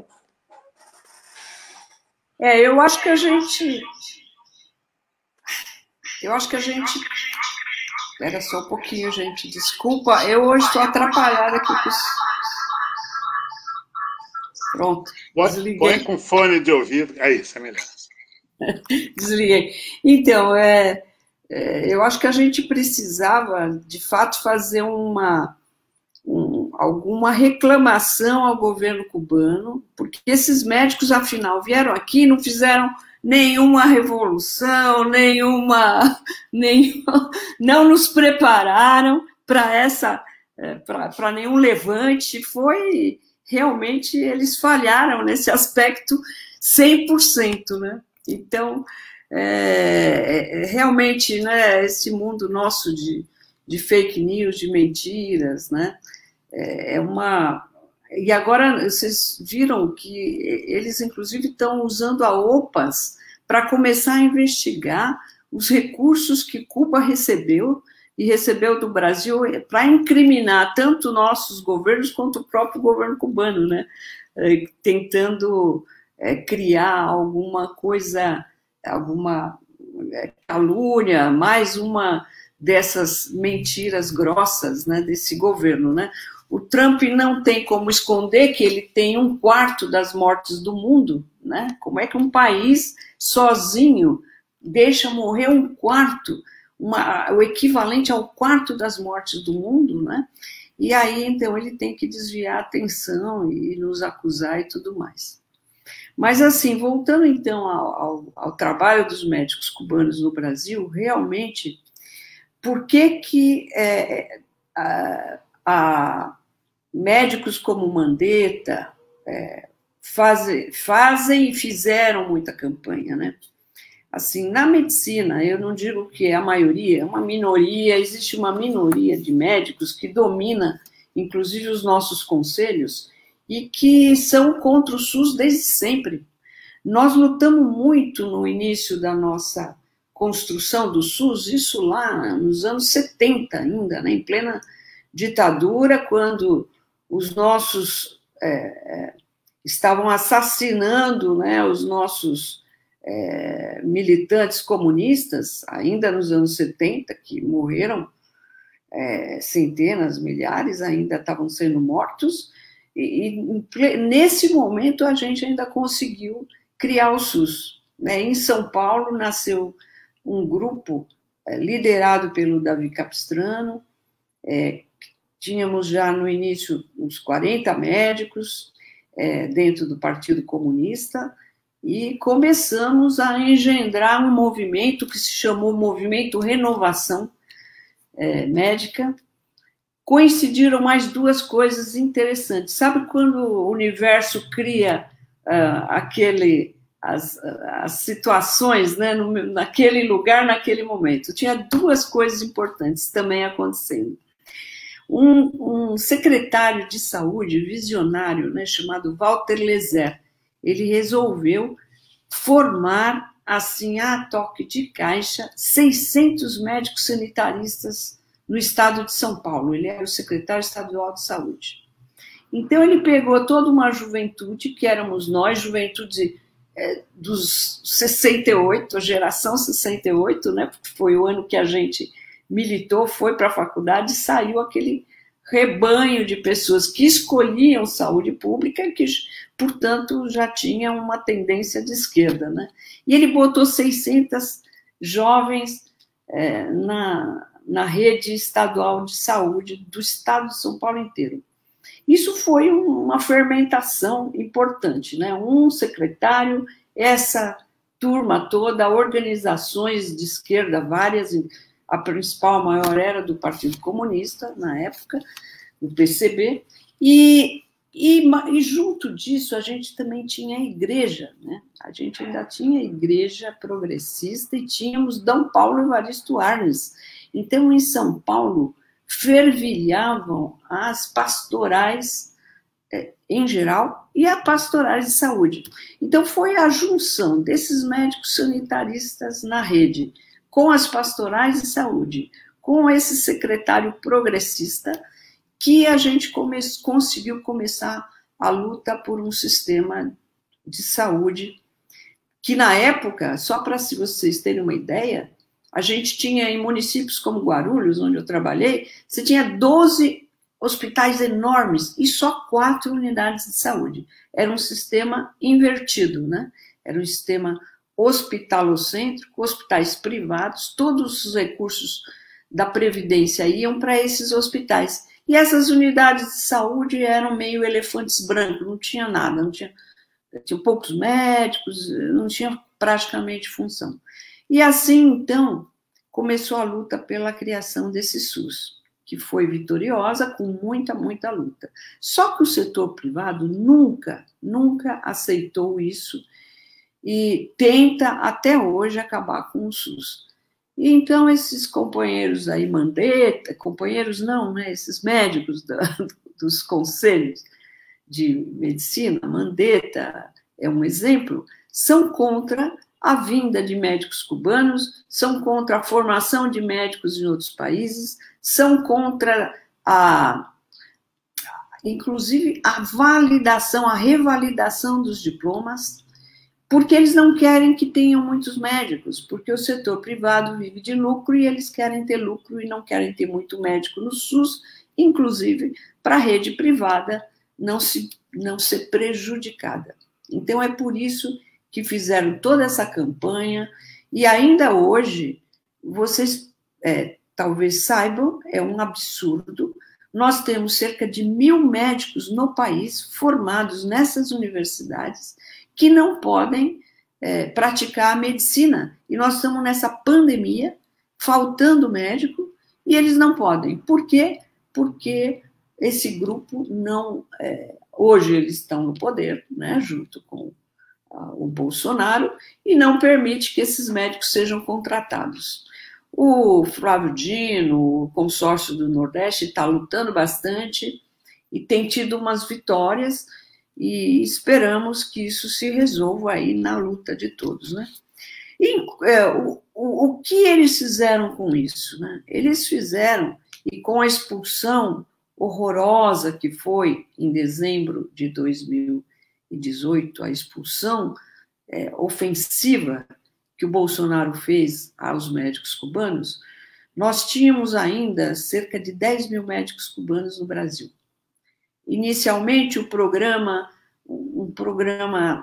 É, eu acho que a gente... Eu acho que a gente... Espera só um pouquinho, gente, desculpa, eu hoje estou atrapalhada aqui com os... Pronto, desliguei. Põe com fone de ouvido, aí, isso é melhor. Desliguei. Então, é, é, eu acho que a gente precisava, de fato, fazer uma, um, alguma reclamação ao governo cubano, porque esses médicos, afinal, vieram aqui e não fizeram nenhuma revolução, nenhuma, nenhuma não nos prepararam para essa, para nenhum levante. Foi realmente, eles falharam nesse aspecto cem por cento, né? Então, é, realmente, né, esse mundo nosso de, de fake news, de mentiras, né, é uma... E agora, vocês viram que eles, inclusive, estão usando a OPAS para começar a investigar os recursos que Cuba recebeu, e recebeu do Brasil, para incriminar tanto nossos governos quanto o próprio governo cubano, né, tentando... É, criar alguma coisa, alguma calúnia, mais uma dessas mentiras grossas, né, desse governo, né? O Trump não tem como esconder que ele tem um quarto das mortes do mundo, né? Como é que um país sozinho deixa morrer um quarto, uma, o equivalente ao quarto das mortes do mundo, né? E aí, então, ele tem que desviar a atenção e nos acusar e tudo mais. Mas, assim, voltando, então, ao, ao, ao trabalho dos médicos cubanos no Brasil, realmente, por que que é, a, a médicos como Mandetta é, fazem, fazem e fizeram muita campanha, né? Assim, na medicina, eu não digo que é a maioria, é uma minoria, existe uma minoria de médicos que domina, inclusive, os nossos conselhos, e que são contra o SUS desde sempre. Nós lutamos muito no início da nossa construção do SUS, isso lá nos anos setenta ainda, né, em plena ditadura, quando os nossos é, é, estavam assassinando, né, os nossos é, militantes comunistas, ainda nos anos setenta, que morreram é, centenas, milhares, ainda estavam sendo mortos. E, e nesse momento a gente ainda conseguiu criar o SUS. né, em São Paulo nasceu um grupo é, liderado pelo Davi Capistrano, é, tínhamos já no início uns quarenta médicos é, dentro do Partido Comunista, e começamos a engendrar um movimento que se chamou Movimento Renovação é, Médica. Coincidiram mais duas coisas interessantes. Sabe quando o universo cria uh, aquele, as, as situações, né, no, naquele lugar, naquele momento? Tinha duas coisas importantes também acontecendo. Um, um secretário de saúde visionário, né, chamado Walter Lezer, ele resolveu formar, assim, a toque de caixa, seiscentos médicos sanitaristas no estado de São Paulo. Ele era o secretário estadual de saúde. Então, ele pegou toda uma juventude, que éramos nós, juventude é, dos sessenta e oito, a geração sessenta e oito, né, porque foi o ano que a gente militou, foi para a faculdade, e saiu aquele rebanho de pessoas que escolhiam saúde pública, que, portanto, já tinha uma tendência de esquerda, né? E ele botou seiscentos jovens é, na, na rede estadual de saúde do estado de São Paulo inteiro. Isso foi uma fermentação importante, né? Um secretário, essa turma toda, organizações de esquerda, várias. A principal, a maior, era do Partido Comunista, na época, do P C B, e, e, e junto disso a gente também tinha a igreja, né? A gente ainda tinha a igreja progressista e tínhamos D. Paulo Evaristo Arnes. Então, em São Paulo, fervilhavam as pastorais, em geral, e as pastorais de saúde. Então, foi a junção desses médicos sanitaristas na rede, com as pastorais de saúde, com esse secretário progressista, que a gente come, conseguiu começar a luta por um sistema de saúde que, na época, só para se vocês terem uma ideia, a gente tinha em municípios como Guarulhos, onde eu trabalhei, você tinha doze hospitais enormes e só quatro unidades de saúde. Era um sistema invertido, né? Era um sistema hospitalocêntrico, hospitais privados, todos os recursos da Previdência iam para esses hospitais. E essas unidades de saúde eram meio elefantes brancos, não tinha nada, não tinha, tinha poucos médicos, não tinha praticamente função. E assim, então, começou a luta pela criação desse SUS, que foi vitoriosa, com muita, muita luta. Só que o setor privado nunca, nunca aceitou isso, e tenta até hoje acabar com o SUS. E então esses companheiros aí, Mandetta, companheiros não, né, esses médicos da, dos conselhos de medicina, Mandetta é um exemplo, são contra a vinda de médicos cubanos, são contra a formação de médicos em outros países, são contra a, inclusive, a validação, a revalidação dos diplomas, porque eles não querem que tenham muitos médicos, porque o setor privado vive de lucro e eles querem ter lucro e não querem ter muito médico no SUS, inclusive para a rede privada não, se, não ser prejudicada. Então, é por isso que fizeram toda essa campanha, e ainda hoje, vocês é, talvez saibam, é um absurdo, nós temos cerca de mil médicos no país formados nessas universidades que não podem é, praticar a medicina. E nós estamos nessa pandemia, faltando médico, e eles não podem. Por quê? Porque esse grupo não... É, hoje eles estão no poder, né, junto com a, o Bolsonaro, e não permite que esses médicos sejam contratados. O Flávio Dino, o consórcio do Nordeste, está lutando bastante e tem tido umas vitórias, e esperamos que isso se resolva aí na luta de todos, né? E é, o, o, o que eles fizeram com isso, né? Eles fizeram, e com a expulsão horrorosa que foi em dezembro de dois mil e dezoito, a expulsão é, ofensiva que o Bolsonaro fez aos médicos cubanos, nós tínhamos ainda cerca de dez mil médicos cubanos no Brasil. Inicialmente, o programa, um programa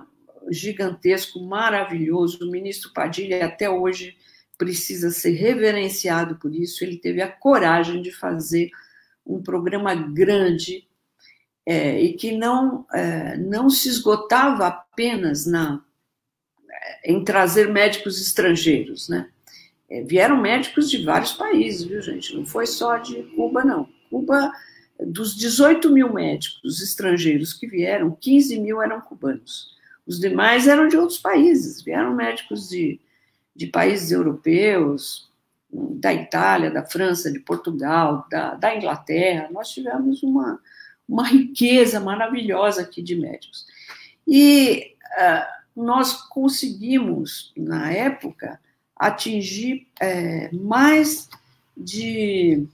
gigantesco, maravilhoso. O ministro Padilha até hoje precisa ser reverenciado por isso. Ele teve a coragem de fazer um programa grande é, e que não, é, não se esgotava apenas na, em trazer médicos estrangeiros, né? É, vieram médicos de vários países, viu, gente? Não foi só de Cuba, não. Cuba, dos dezoito mil médicos estrangeiros que vieram, quinze mil eram cubanos. Os demais eram de outros países. Vieram médicos de, de países europeus, da Itália, da França, de Portugal, da, da Inglaterra. Nós tivemos uma, uma riqueza maravilhosa aqui de médicos. E uh, nós conseguimos, na época, atingir é, mais de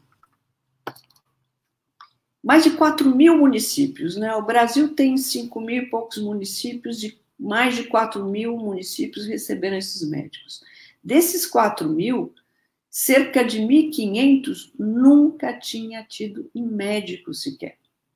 mais de quatro mil municípios, né? O Brasil tem cinco mil e poucos municípios, e mais de quatro mil municípios receberam esses médicos. Desses quatro mil, cerca de mil e quinhentos nunca tinha tido um médico sequer.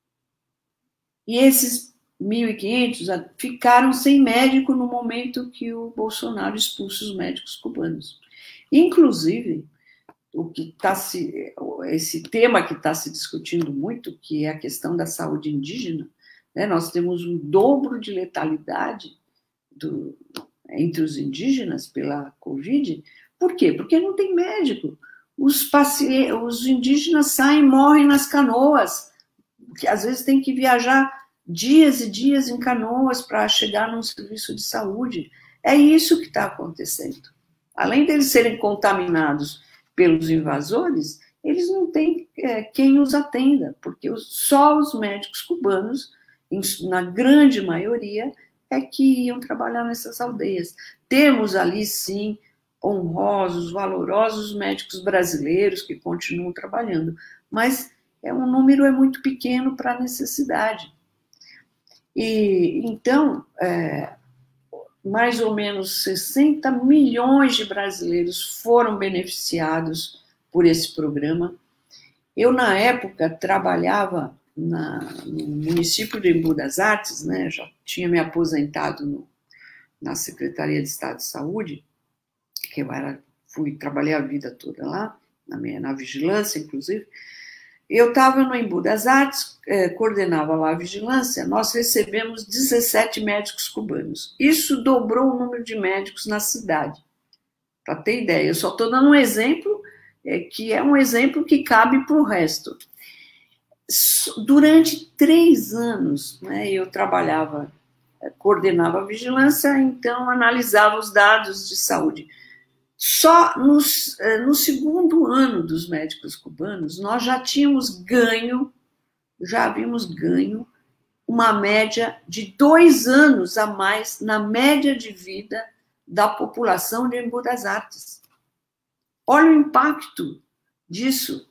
E esses mil e quinhentos ficaram sem médico no momento que o Bolsonaro expulsa os médicos cubanos. Inclusive, o que tá se, esse tema que está se discutindo muito, que é a questão da saúde indígena, né? Nós temos um dobro de letalidade do, entre os indígenas pela Covid. Por quê? Porque não tem médico. Os, pacientes, os indígenas saem e morrem nas canoas, que às vezes tem que viajar dias e dias em canoas para chegar num serviço de saúde. É isso que está acontecendo. Além deles serem contaminados pelos invasores, eles não têm é, quem os atenda, porque só os médicos cubanos, na grande maioria, é que iam trabalhar nessas aldeias. Temos ali, sim, honrosos, valorosos médicos brasileiros que continuam trabalhando, mas é um número é muito pequeno para a necessidade. E, então, é, mais ou menos sessenta milhões de brasileiros foram beneficiados por esse programa. Eu, na época, trabalhava na, no município de Embu das Artes, né? Já tinha me aposentado no, na Secretaria de Estado de Saúde, que eu era, fui, trabalhei a vida toda lá, na, minha, na vigilância, inclusive. Eu estava no Embu das Artes, eh, coordenava lá a vigilância, nós recebemos dezessete médicos cubanos. Isso dobrou o número de médicos na cidade, para ter ideia. Eu só estou dando um exemplo, eh, que é um exemplo que cabe para o resto. Durante três anos, né, eu trabalhava, eh, coordenava a vigilância, então analisava os dados de saúde. Só nos, no segundo ano dos médicos cubanos, nós já tínhamos ganho, já havíamos ganho uma média de dois anos a mais na média de vida da população de Embu das Artes. Olha o impacto disso.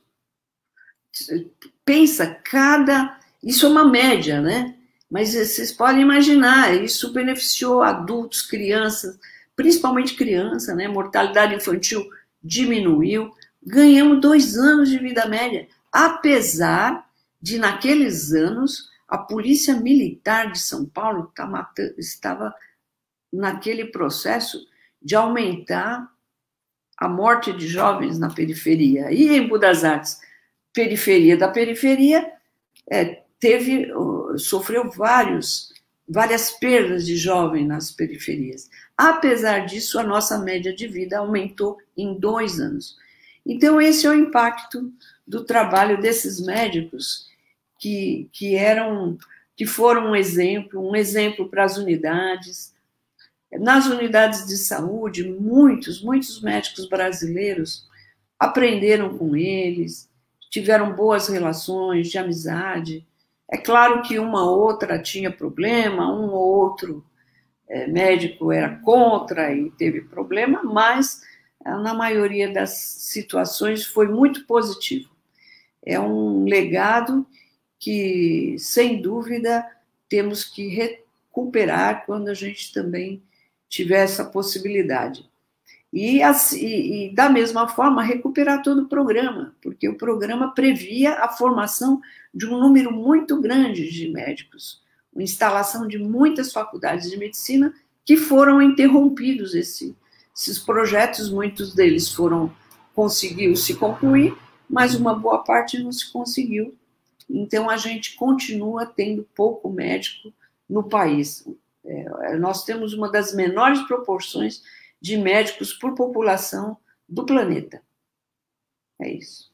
Pensa, cada... Isso é uma média, né? Mas vocês podem imaginar, isso beneficiou adultos, crianças, principalmente criança, né? Mortalidade infantil diminuiu, ganhamos dois anos de vida média, apesar de, naqueles anos, a Polícia Militar de São Paulo estava naquele processo de aumentar a morte de jovens na periferia. E em Embu das Artes, periferia da periferia, é, teve, sofreu vários, várias perdas de jovens nas periferias. Apesar disso, a nossa média de vida aumentou em dois anos. Então, esse é o impacto do trabalho desses médicos que, que, eram, que foram um exemplo, um exemplo para as unidades. Nas unidades de saúde, muitos, muitos médicos brasileiros aprenderam com eles, tiveram boas relações de amizade. É claro que uma outra tinha problema, um ou outro É, médico era contra e teve problema, mas na maioria das situações foi muito positivo. É um legado que, sem dúvida, temos que recuperar quando a gente também tiver essa possibilidade. E, assim, e, da mesma forma, recuperar todo o programa, porque o programa previa a formação de um número muito grande de médicos, a instalação de muitas faculdades de medicina que foram interrompidos. Esse, esses projetos, muitos deles foram, conseguiu se concluir, mas uma boa parte não se conseguiu. Então, a gente continua tendo pouco médico no país. É, nós temos uma das menores proporções de médicos por população do planeta. É isso.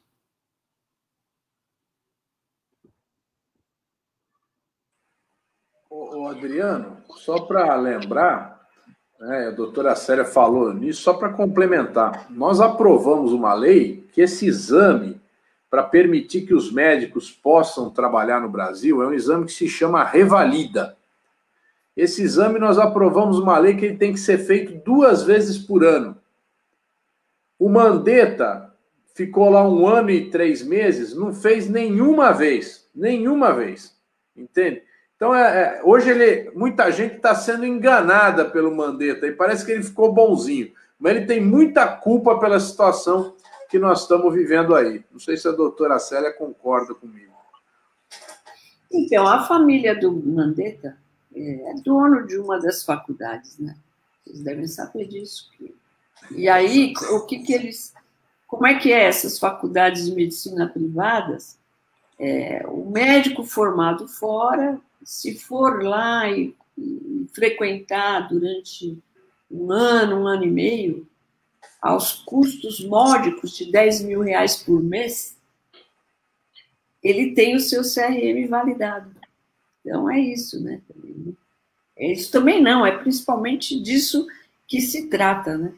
Ô, Adriano, só para lembrar, né, a doutora Célia falou nisso, só para complementar, nós aprovamos uma lei que esse exame, para permitir que os médicos possam trabalhar no Brasil, é um exame que se chama Revalida. Esse exame nós aprovamos uma lei que ele tem que ser feito duas vezes por ano. O Mandetta ficou lá um ano e três meses, não fez nenhuma vez, nenhuma vez, entende? Então, é, é, hoje ele, muita gente está sendo enganada pelo Mandetta, e parece que ele ficou bonzinho, mas ele tem muita culpa pela situação que nós estamos vivendo aí. Não sei se a doutora Célia concorda comigo. Então, a família do Mandetta é dono de uma das faculdades, né? Vocês devem saber disso. E aí, o que que eles... Como é que é essas faculdades de medicina privadas? É, o médico formado fora, se for lá e, e frequentar durante um ano, um ano e meio, aos custos módicos de dez mil reais por mês, ele tem o seu C R M validado. Então, é isso, né? É isso também não, é principalmente disso que se trata, né?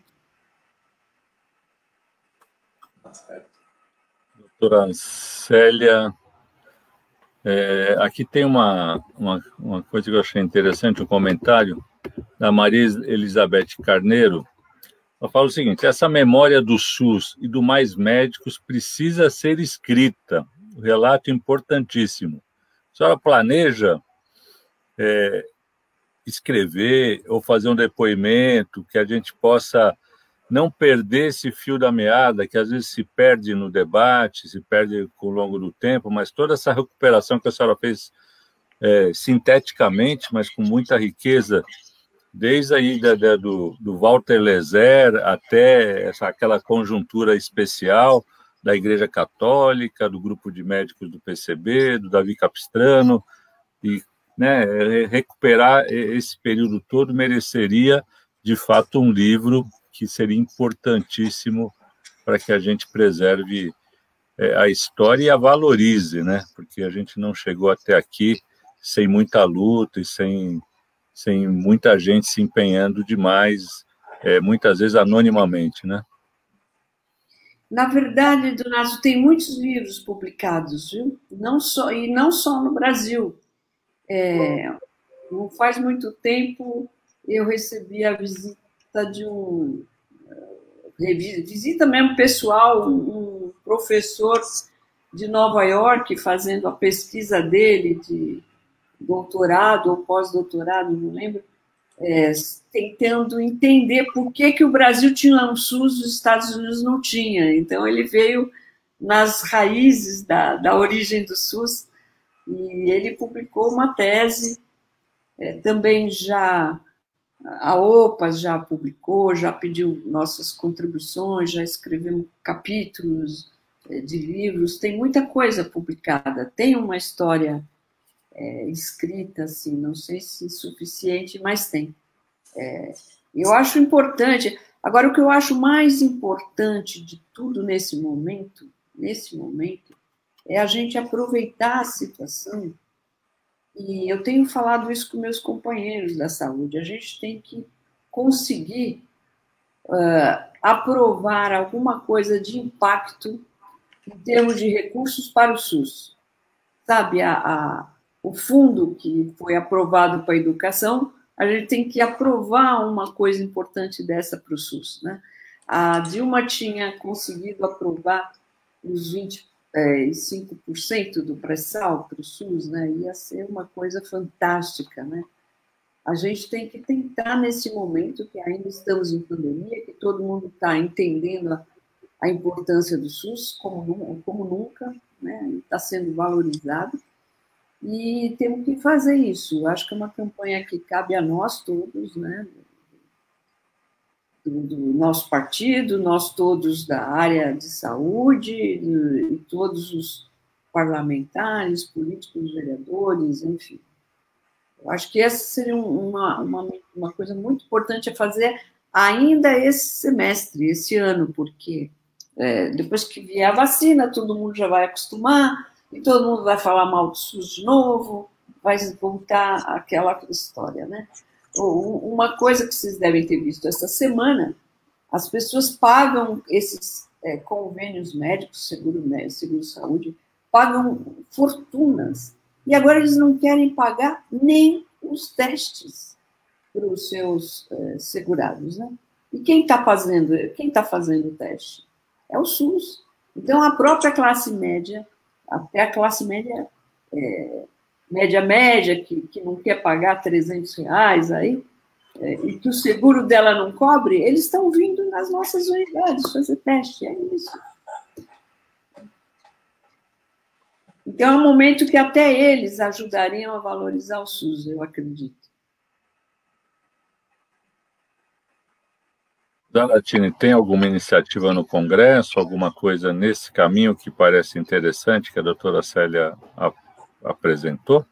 Doutora Célia, é, aqui tem uma, uma, uma coisa que eu achei interessante, um comentário da Maria Elizabeth Carneiro. Ela fala o seguinte: essa memória do SUS e do Mais Médicos precisa ser escrita. Um relato importantíssimo. A senhora planeja é, escrever ou fazer um depoimento que a gente possa não perder esse fio da meada, que às vezes se perde no debate, se perde ao longo do tempo, mas toda essa recuperação que a senhora fez é, sinteticamente, mas com muita riqueza, desde aí da, da, do, do Walter Lezer até essa, aquela conjuntura especial da Igreja Católica, do grupo de médicos do P C B, do Davi Capistrano, e né, recuperar esse período todo mereceria, de fato, um livro que seria importantíssimo para que a gente preserve é, a história e a valorize, né? Porque a gente não chegou até aqui sem muita luta e sem, sem muita gente se empenhando demais, é, muitas vezes anonimamente, né? Na verdade, Donato, tem muitos livros publicados, viu? Não só, e não só no Brasil. É, não faz muito tempo eu recebi a visita de um... visita mesmo pessoal, um professor de Nova York fazendo a pesquisa dele de doutorado ou pós-doutorado, não lembro, é, tentando entender por que, que o Brasil tinha um SUS e os Estados Unidos não tinha. Então, ele veio nas raízes da, da origem do SUS e ele publicou uma tese, é, também já... A OPA já publicou, já pediu nossas contribuições, já escrevemos capítulos de livros, tem muita coisa publicada, tem uma história é, escrita, assim, não sei se suficiente, mas tem. É, eu acho importante. Agora, o que eu acho mais importante de tudo nesse momento, nesse momento, é a gente aproveitar a situação. E eu tenho falado isso com meus companheiros da saúde. A gente tem que conseguir uh, aprovar alguma coisa de impacto em termos de recursos para o SUS. Sabe, a, a, o fundo que foi aprovado para a educação, a gente tem que aprovar uma coisa importante dessa para o SUS, né? A Dilma tinha conseguido aprovar os vinte e cinco por cento do pré-sal para o SUS, né? Ia ser uma coisa fantástica, né? A gente tem que tentar, nesse momento, que ainda estamos em pandemia, que todo mundo está entendendo a, a importância do SUS, como, como nunca, né? Está sendo valorizado, e temos que fazer isso. Eu acho que é uma campanha que cabe a nós todos, né? do, do nosso partido, nós todos da área de saúde, e todos os parlamentares, políticos, vereadores, enfim. Eu acho que essa seria uma, uma, uma coisa muito importante a fazer ainda esse semestre, esse ano, porque é, depois que vier a vacina, todo mundo já vai acostumar, e todo mundo vai falar mal do SUS de novo, vai voltar àquela história, né? Uma coisa que vocês devem ter visto essa semana, as pessoas pagam esses é, convênios médicos, seguro, né, seguro saúde, pagam fortunas, e agora eles não querem pagar nem os testes para os seus é, segurados, né? E quem está fazendo, quem tá fazendo o teste? É o SUS. Então, a própria classe média, até a classe média... É, média-média, que, que não quer pagar trezentos reais aí, é, e que o seguro dela não cobre, eles estão vindo nas nossas unidades fazer teste, é isso. Então, é um momento que até eles ajudariam a valorizar o SUS, eu acredito. Zaratini, tem alguma iniciativa no Congresso, alguma coisa nesse caminho que parece interessante, que a doutora Célia apresentou?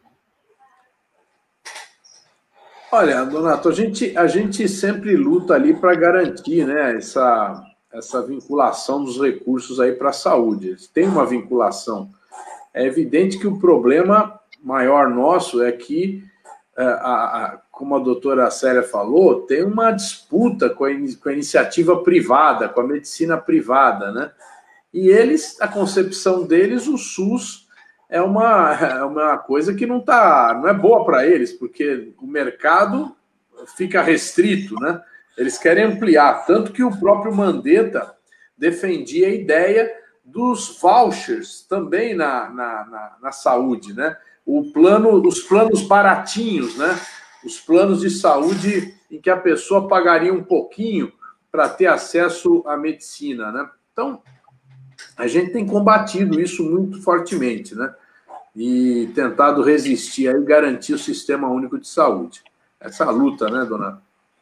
Olha, Donato, a gente, a gente sempre luta ali para garantir, né, essa, essa vinculação dos recursos aí para a saúde. Tem uma vinculação. É evidente que o problema maior nosso é que, a, a, como a doutora Célia falou, tem uma disputa com a, com a iniciativa privada, com a medicina privada, né? E eles, a concepção deles, o SUS é uma, é uma coisa que não, tá, não é boa para eles, porque o mercado fica restrito, né? Eles querem ampliar, tanto que o próprio Mandetta defendia a ideia dos vouchers também na, na, na, na saúde, né? O plano, os planos baratinhos, né? Os planos de saúde em que a pessoa pagaria um pouquinho para ter acesso à medicina, né? Então, a gente tem combatido isso muito fortemente, né? E tentado resistir e garantir o sistema único de saúde. Essa luta, né, dona?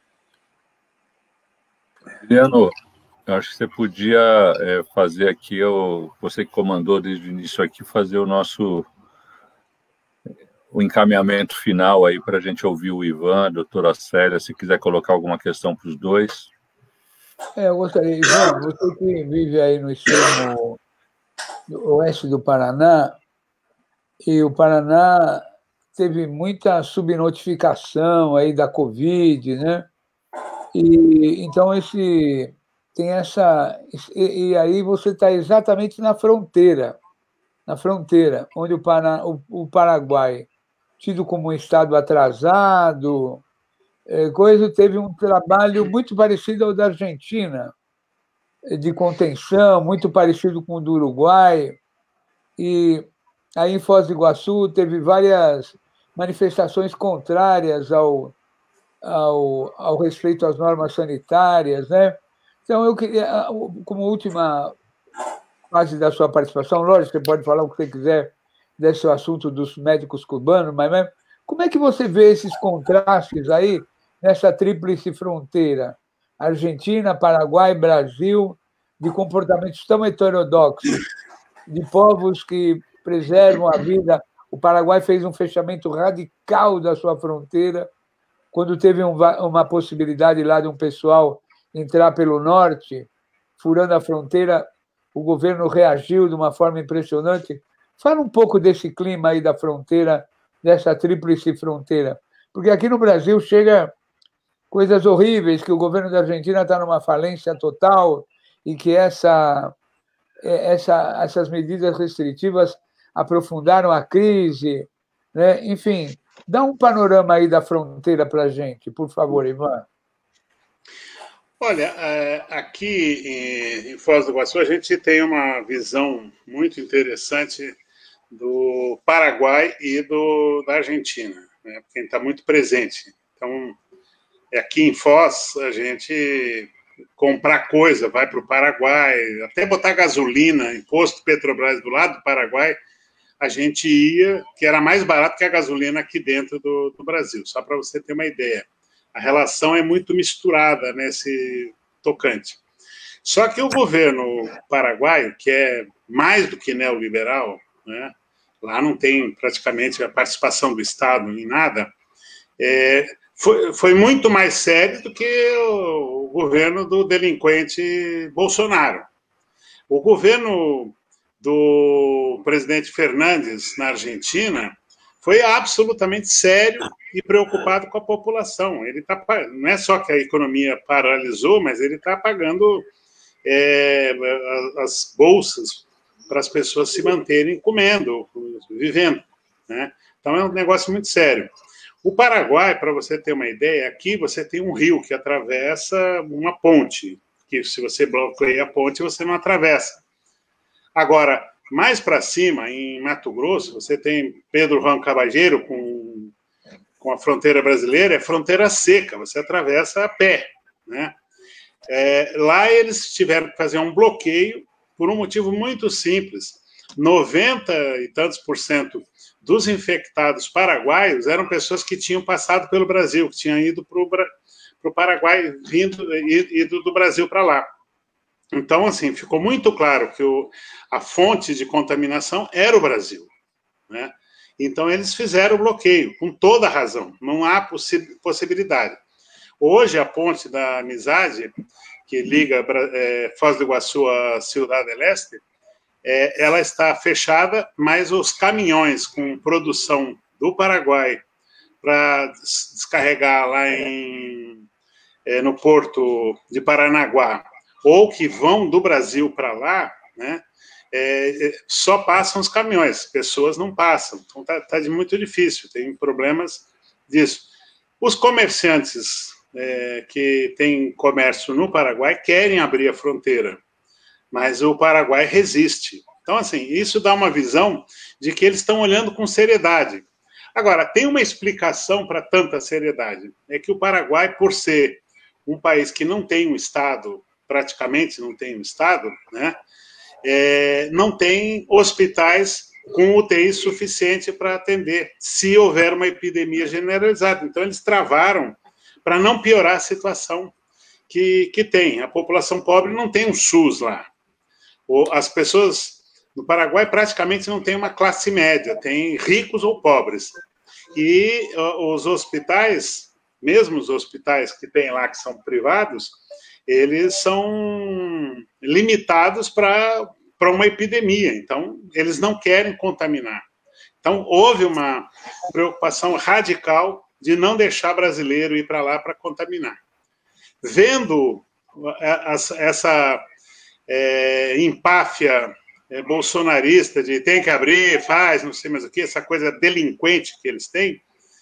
Adriano, eu acho que você podia é, fazer aqui, eu, você que comandou desde o início aqui, fazer o nosso o encaminhamento final aí para a gente ouvir o Ivan, a doutora Célia, se quiser colocar alguma questão para os dois. É, eu gostaria, Ivan, você que vive aí no extremo oeste do Paraná, e o Paraná teve muita subnotificação aí da Covid, né? E então esse tem essa e, e aí você está exatamente na fronteira, na fronteira, onde o, Pana, o, o Paraguai, tido como um estado atrasado, é, coisa teve um trabalho muito parecido ao da Argentina, de contenção, muito parecido com o do Uruguai, e aí em Foz do Iguaçu teve várias manifestações contrárias ao, ao, ao respeito às normas sanitárias, né? Então, eu queria, como última fase da sua participação, lógico, você pode falar o que você quiser desse assunto dos médicos cubanos, mas mesmo, como é que você vê esses contrastes aí nessa tríplice fronteira? Argentina, Paraguai, Brasil, de comportamentos tão heterodoxos, de povos que preservam a vida. O Paraguai fez um fechamento radical da sua fronteira, quando teve um, uma possibilidade lá de um pessoal entrar pelo norte, furando a fronteira, o governo reagiu de uma forma impressionante. Fala um pouco desse clima aí da fronteira, dessa tríplice fronteira, porque aqui no Brasil chega coisas horríveis, que o governo da Argentina está numa falência total e que essa, essa, essas medidas restritivas aprofundaram a crise, né? Enfim, dá um panorama aí da fronteira para a gente, por favor, Ivan. Olha, aqui em Foz do Iguaçu a gente tem uma visão muito interessante do Paraguai e do, da Argentina, né? Porque está muito presente. Então, aqui em Foz, a gente comprar coisa, vai para o Paraguai, até botar gasolina, imposto Petrobras do lado do Paraguai, a gente ia, que era mais barato que a gasolina aqui dentro do, do Brasil, só para você ter uma ideia. A relação é muito misturada nesse, tocante. Só que o governo paraguaio, que é mais do que neoliberal, né, lá não tem praticamente a participação do Estado em nada, é, foi, foi muito mais sério do que o, o governo do delinquente Bolsonaro. O governo do presidente Fernandes na Argentina foi absolutamente sério e preocupado com a população. Ele tá, não é só que a economia paralisou, mas ele está pagando é, as bolsas para as pessoas se manterem comendo, vivendo, né? Então é um negócio muito sério. O Paraguai, para você ter uma ideia, aqui você tem um rio que atravessa uma ponte, que se você bloqueia a ponte, você não atravessa. Agora, mais para cima, em Mato Grosso, você tem Pedro Juan Caballeiro com, com a fronteira brasileira, é fronteira seca, você atravessa a pé, né? É, lá eles tiveram que fazer um bloqueio por um motivo muito simples. noventa e tantos por cento dos infectados paraguaios eram pessoas que tinham passado pelo Brasil, que tinham ido para o Paraguai, vindo, ido do Brasil para lá. Então, assim, ficou muito claro que o, a fonte de contaminação era o Brasil, né? Então, eles fizeram o bloqueio, com toda a razão, não há possi possibilidade. Hoje, a ponte da Amizade, que liga é, Foz do Iguaçu a Ciudad del Este, é, ela está fechada, mas os caminhões com produção do Paraguai para descarregar lá em, é, no porto de Paranaguá, ou que vão do Brasil para lá, né, é, só passam os caminhões, pessoas não passam. Então está tá muito difícil, tem problemas disso. Os comerciantes é, que têm comércio no Paraguai querem abrir a fronteira, mas o Paraguai resiste. Então, assim, isso dá uma visão de que eles estão olhando com seriedade. Agora, tem uma explicação para tanta seriedade, é que o Paraguai, por ser um país que não tem um Estado, praticamente não tem um Estado, né, é, não tem hospitais com U T I suficiente para atender, se houver uma epidemia generalizada. Então, eles travaram para não piorar a situação que, que tem. A população pobre não tem um SUS lá. As pessoas no Paraguai praticamente não têm uma classe média, tem ricos ou pobres. E os hospitais, mesmo os hospitais que tem lá, que são privados, eles são limitados para para uma epidemia. Então, eles não querem contaminar. Então, houve uma preocupação radical de não deixar brasileiro ir para lá para contaminar. Vendo essa é, empáfia é, bolsonarista de tem que abrir, faz, não sei mais o que, essa coisa delinquente que eles têm,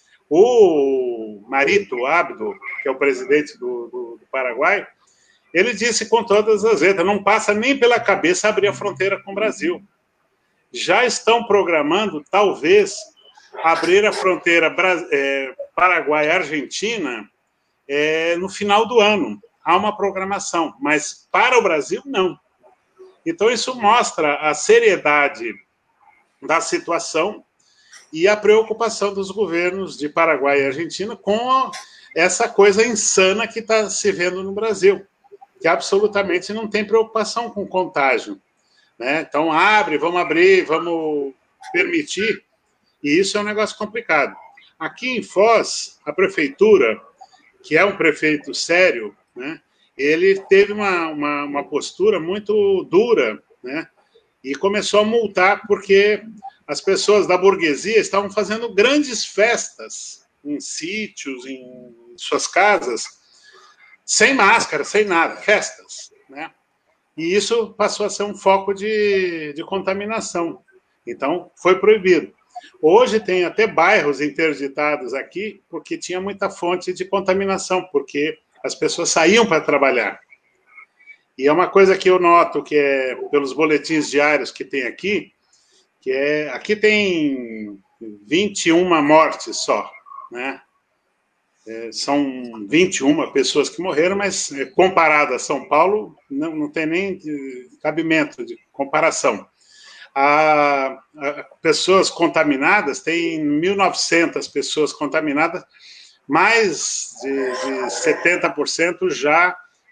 o Marito Abdo, que é o presidente do, do, do Paraguai, ele disse com todas as letras, não passa nem pela cabeça abrir a fronteira com o Brasil. Já estão programando, talvez, abrir a fronteira é, Paraguai-Argentina é, no final do ano. Há uma programação, mas para o Brasil, não. Então, isso mostra a seriedade da situação e a preocupação dos governos de Paraguai e Argentina com essa coisa insana que está se vendo no Brasil, que absolutamente não tem preocupação com contágio, né? Então, abre, vamos abrir, vamos permitir, e isso é um negócio complicado. Aqui em Foz, a prefeitura, que é um prefeito sério, né, ele teve uma, uma, uma postura muito dura, né, e começou a multar porque as pessoas da burguesia estavam fazendo grandes festas em sítios, em suas casas, sem máscara, sem nada, festas, né? E isso passou a ser um foco de, de contaminação. Então, foi proibido. Hoje tem até bairros interditados aqui porque tinha muita fonte de contaminação, porque as pessoas saíam para trabalhar. E é uma coisa que eu noto, que é pelos boletins diários que tem aqui, que é, aqui tem vinte e uma mortes só, né? É, são vinte e uma pessoas que morreram, mas comparado a São Paulo, não, não tem nem cabimento de comparação. A, a, pessoas contaminadas, tem mil e novecentas pessoas contaminadas, mais de, de setenta por cento já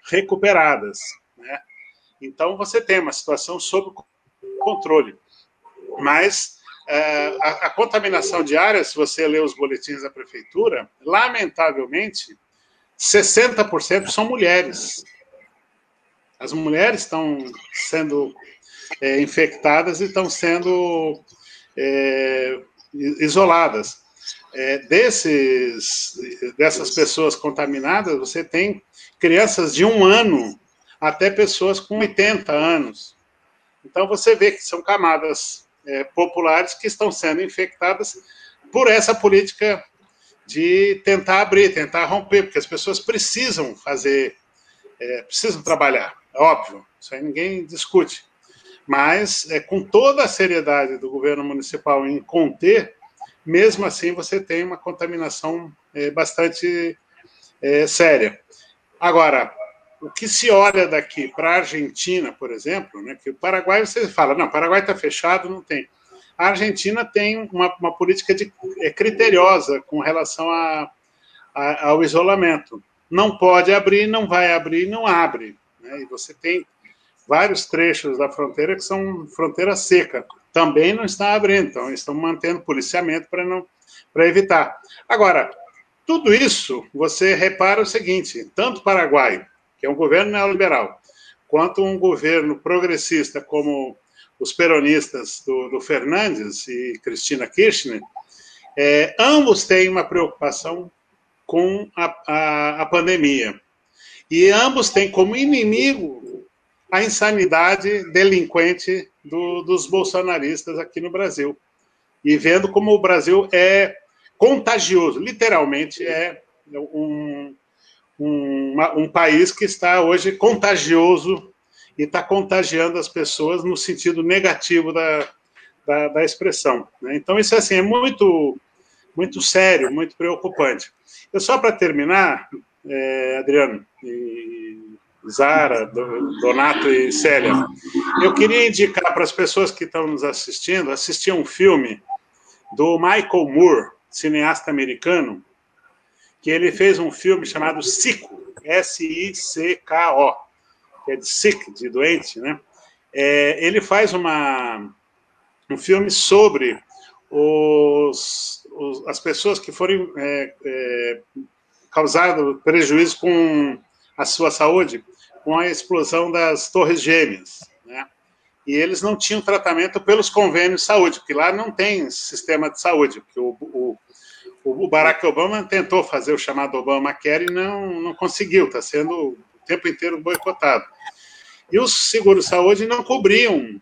recuperadas, né? Então, você tem uma situação sob controle. Mas é, a, a contaminação diária, se você ler os boletins da prefeitura, lamentavelmente, sessenta por cento são mulheres. As mulheres estão sendo é, infectadas e estão sendo é, isoladas. É, desses, dessas pessoas contaminadas, você tem crianças de um ano até pessoas com oitenta anos. Então, você vê que são camadas é, populares que estão sendo infectadas por essa política de tentar abrir, tentar romper, porque as pessoas precisam fazer, é, precisam trabalhar, é óbvio, isso aí ninguém discute. Mas, é, com toda a seriedade do governo municipal em conter, mesmo assim você tem uma contaminação é, bastante é, séria. Agora, o que se olha daqui para a Argentina, por exemplo, né, que o Paraguai, você fala, não, o Paraguai está fechado, não tem. A Argentina tem uma, uma política de, é, criteriosa com relação a, a, ao isolamento. Não pode abrir, não vai abrir, não abre. Né? E você tem vários trechos da fronteira que são fronteira seca. Também não está abrindo, então estão mantendo policiamento para não para evitar. Agora, tudo isso, você repara o seguinte, tanto o Paraguai, que é um governo neoliberal, quanto um governo progressista como os peronistas do, do Fernandes e Cristina Kirchner, é, ambos têm uma preocupação com a, a, a pandemia. E ambos têm como inimigo a insanidade delinquente do, dos bolsonaristas aqui no Brasil. E vendo como o Brasil é contagioso, literalmente é um, um, um país que está hoje contagioso e está contagiando as pessoas no sentido negativo da, da, da expressão. Né? Então, isso assim, é muito, muito sério, muito preocupante. Eu, só para terminar, é, Adriano e Zara, Donato e Célia, eu queria indicar para as pessoas que estão nos assistindo, assistir um filme do Michael Moore, cineasta americano, que ele fez um filme chamado Sico, S I C K O, que é de sick, de doente, né? É, ele faz uma, um filme sobre os, os, as pessoas que foram é, é, causado prejuízo com a sua saúde com a explosão das Torres Gêmeas, né? E eles não tinham tratamento pelos convênios de saúde, porque lá não tem sistema de saúde, porque o, o, o Barack Obama tentou fazer o chamado Obamacare e não, não conseguiu, está sendo o tempo inteiro boicotado. E os seguros de saúde não cobriam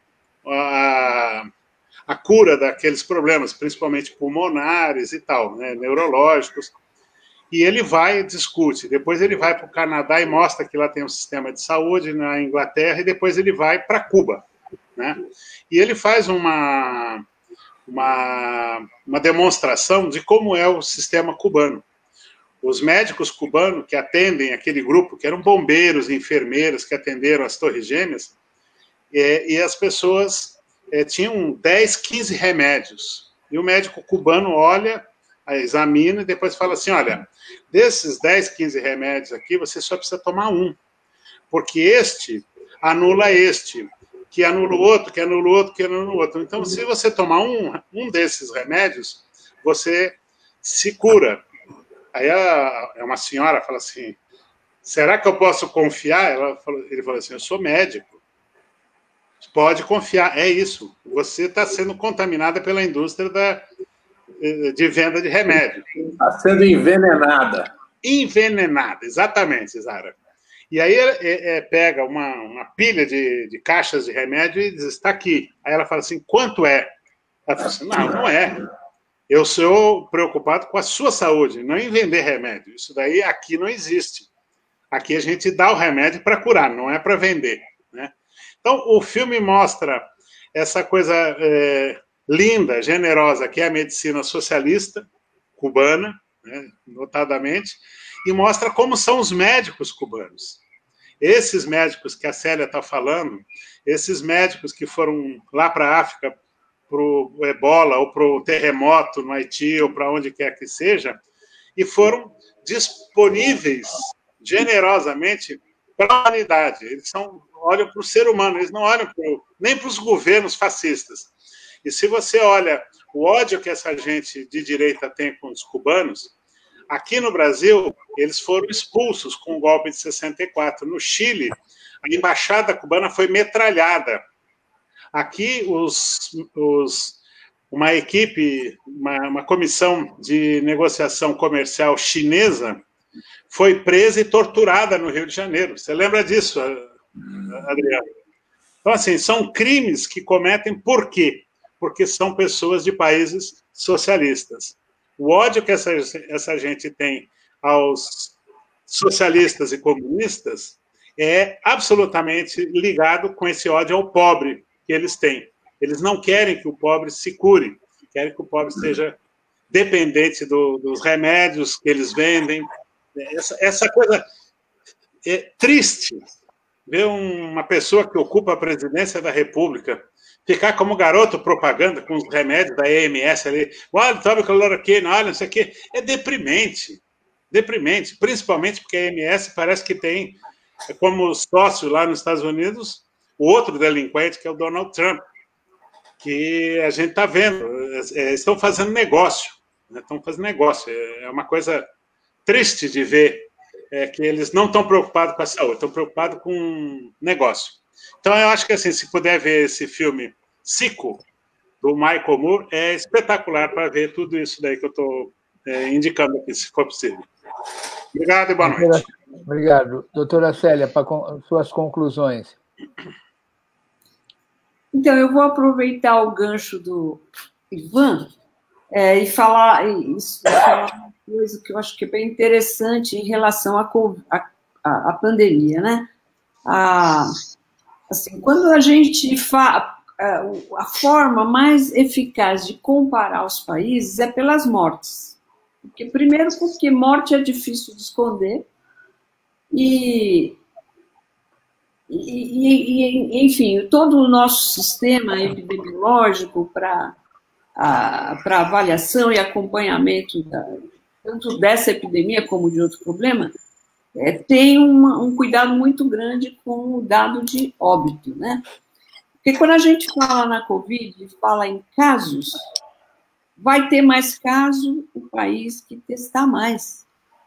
a, a cura daqueles problemas, principalmente pulmonares e tal, né, neurológicos. E ele vai e discute. Depois ele vai para o Canadá e mostra que lá tem um sistema de saúde, na Inglaterra, e depois ele vai para Cuba, né? E ele faz uma, uma, uma demonstração de como é o sistema cubano. Os médicos cubanos que atendem aquele grupo, que eram bombeiros e enfermeiras que atenderam as Torres Gêmeas, é, e as pessoas é, tinham dez, quinze remédios. E o médico cubano olha, examina e depois fala assim, olha, desses dez, quinze remédios aqui, você só precisa tomar um, porque este anula este, que anula o outro, que anula o outro, que anula o outro. Então, se você tomar um, um desses remédios, você se cura. Aí a, uma senhora fala assim, será que eu posso confiar? Ela falou, ele falou assim, eu sou médico. Pode confiar, é isso. Você está sendo contaminada pela indústria da de venda de remédio. Está sendo envenenada. Envenenada, exatamente, Zara. E aí é, é, pega uma, uma pilha de, de caixas de remédio e diz, está aqui. Aí ela fala assim, quanto é? Ela fala assim, não, não é. Eu sou preocupado com a sua saúde, não em vender remédio. Isso daí aqui não existe. Aqui a gente dá o remédio para curar, não é para vender, né? Então, o filme mostra essa coisa é, linda, generosa, que é a medicina socialista cubana, né, notadamente, e mostra como são os médicos cubanos. Esses médicos que a Célia está falando, esses médicos que foram lá para a África, para o ebola, ou para o terremoto no Haiti, ou para onde quer que seja, e foram disponíveis generosamente para a humanidade, eles são, olham para o ser humano, eles não olham pro, nem para os governos fascistas. E se você olha o ódio que essa gente de direita tem com os cubanos, aqui no Brasil, eles foram expulsos com o golpe de sessenta e quatro. No Chile, a embaixada cubana foi metralhada. Aqui, os, os, uma equipe, uma, uma comissão de negociação comercial chinesa foi presa e torturada no Rio de Janeiro. Você lembra disso, Adriano? Então, assim, são crimes que cometem por quê? Porque são pessoas de países socialistas. O ódio que essa, essa gente tem aos socialistas e comunistas é absolutamente ligado com esse ódio ao pobre que eles têm. Eles não querem que o pobre se cure, querem que o pobre seja dependente do, dos remédios que eles vendem. Essa, essa coisa é triste, ver uma pessoa que ocupa a presidência da República ficar como garoto propaganda com os remédios da E M S ali, olha, tome cloroquina, olha, não sei o quê, é deprimente, deprimente, principalmente porque a E M S parece que tem como sócio lá nos Estados Unidos o outro delinquente, que é o Donald Trump, que a gente está vendo, é, estão fazendo negócio, né, estão fazendo negócio, é uma coisa triste de ver é, que eles não estão preocupados com a saúde, estão preocupados com negócio. Então, eu acho que, assim, se puder ver esse filme Sico, do Michael Moore, é espetacular para ver tudo isso daí que eu estou é, indicando aqui, se for possível. Obrigado e boa noite. Obrigado. Doutora Célia, para suas conclusões. Então, eu vou aproveitar o gancho do Ivan é, e falar, isso, falar uma coisa que eu acho que é bem interessante em relação à, à, à pandemia, né? A... Assim, quando a gente fa... a forma mais eficaz de comparar os países é pelas mortes. Porque, primeiro, porque morte é difícil de esconder e, e, e enfim, todo o nosso sistema epidemiológico para para avaliação e acompanhamento da, tanto dessa epidemia como de outro problema É, tem uma, um cuidado muito grande com o dado de óbito, né? Porque quando a gente fala na Covid, fala em casos, vai ter mais caso o país que testar mais.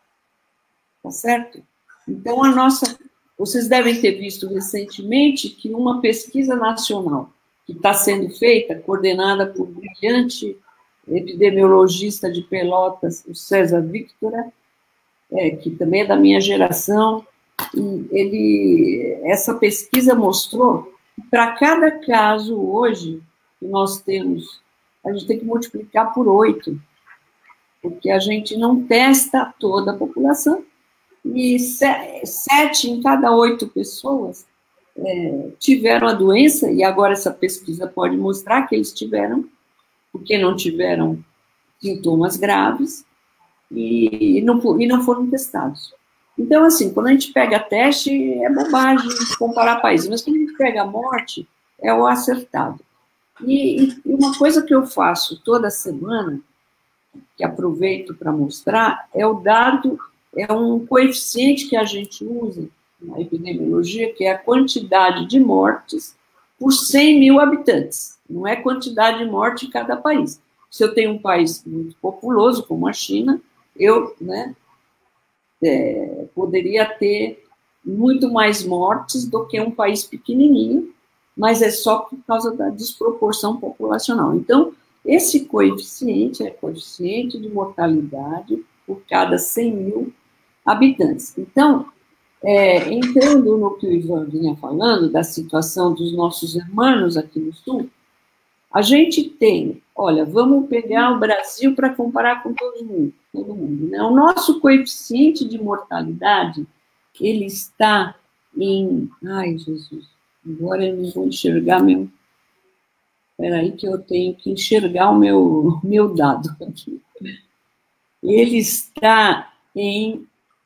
Tá certo? Então, a nossa... Vocês devem ter visto recentemente que uma pesquisa nacional que está sendo feita, coordenada por um brilhante epidemiologista de Pelotas, o César Victora, É, que também é da minha geração, e ele, essa pesquisa mostrou que para cada caso hoje que nós temos, a gente tem que multiplicar por oito, porque a gente não testa toda a população, e sete em cada oito pessoas é, tiveram a doença, e agora essa pesquisa pode mostrar que eles tiveram, porque não tiveram sintomas graves, E não, e não foram testados. Então, assim, quando a gente pega teste, é bobagem comparar países, mas quando a gente pega a morte, é o acertado. E, e uma coisa que eu faço toda semana, que aproveito para mostrar, é o dado, é um coeficiente que a gente usa na epidemiologia, que é a quantidade de mortes por cem mil habitantes. Não é quantidade de morte em cada país. Se eu tenho um país muito populoso, como a China, eu né, é, poderia ter muito mais mortes do que um país pequenininho, mas é só por causa da desproporção populacional. Então, esse coeficiente é coeficiente de mortalidade por cada cem mil habitantes. Então, é, entrando no que o Ivan vinha falando, da situação dos nossos irmãos aqui no Sul, a gente tem, olha, vamos pegar o Brasil para comparar com todo mundo, todo mundo, né? O nosso coeficiente de mortalidade, ele está em, ai, Jesus, agora eu não vou enxergar meu, espera aí que eu tenho que enxergar o meu, meu dado aqui. Ele está em,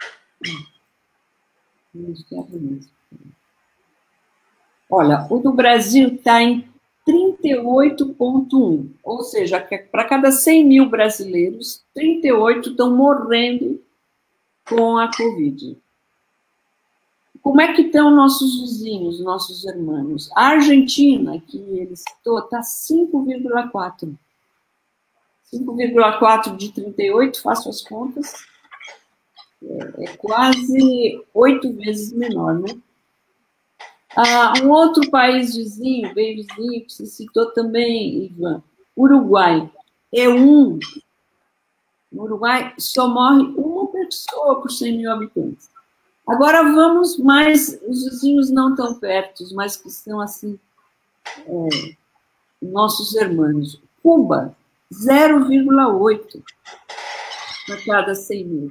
olha, o do Brasil está em trinta e oito vírgula um, ou seja, para cada cem mil brasileiros, trinta e oito estão morrendo com a Covid. como é que estão nossos vizinhos, nossos irmãos? A Argentina, que ele citou, está cinco vírgula quatro. cinco vírgula quatro de trinta e oito, faço as contas, é, é quase oito vezes menor, né? Ah, um outro país vizinho, bem vizinho, que você citou também, Ivan, Uruguai, é um. No Uruguai só morre uma pessoa por cem mil habitantes. Agora vamos mais, os vizinhos não tão perto, mas que são assim, é, nossos irmãos. Cuba, zero vírgula oito a cada cem mil.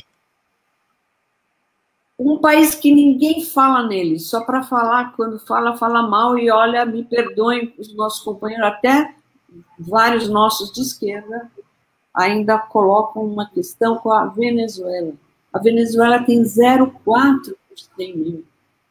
Um país que ninguém fala nele, só para falar, quando fala, fala mal, e olha, me perdoem os nossos companheiros, até vários nossos de esquerda ainda colocam uma questão com a Venezuela. A Venezuela tem zero vírgula quatro por cem mil.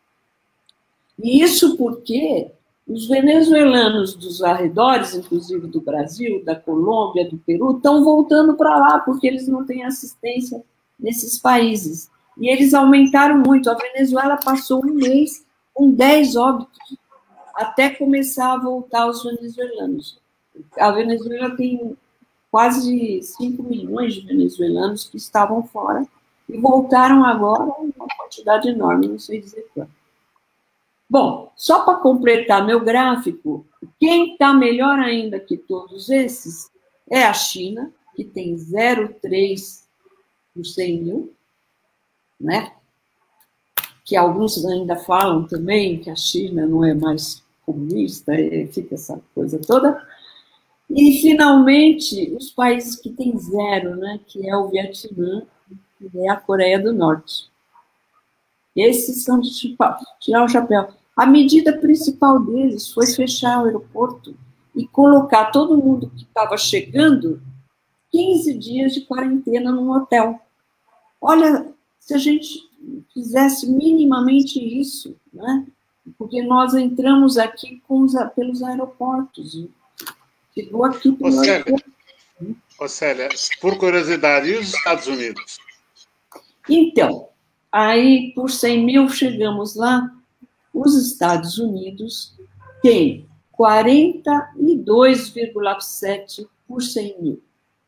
E isso porque os venezuelanos dos arredores, inclusive do Brasil, da Colômbia, do Peru, estão voltando para lá, porque eles não têm assistência nesses países. E eles aumentaram muito. A Venezuela passou um mês com dez óbitos, até começar a voltar os venezuelanos. A Venezuela tem quase cinco milhões de venezuelanos que estavam fora e voltaram agora uma quantidade enorme, não sei dizer quanto. Bom, só para completar meu gráfico, quem está melhor ainda que todos esses é a China, que tem zero vírgula três por cem mil, né? Que alguns ainda falam também que a China não é mais comunista, e fica essa coisa toda. E, finalmente, os países que têm zero, né? Que é o Vietnã e é a Coreia do Norte. Esses são de tirar o chapéu. A medida principal deles foi fechar o aeroporto e colocar todo mundo que estava chegando quinze dias de quarentena num hotel. Olha, se a gente fizesse minimamente isso, né? Porque nós entramos aqui com os, pelos aeroportos. Chegou aqui pelo Ô, Célia, aeroporto. ô, Célia, por curiosidade, e os Estados Unidos? Então, aí por cem mil chegamos lá. Os Estados Unidos têm quarenta e dois vírgula sete por cem mil.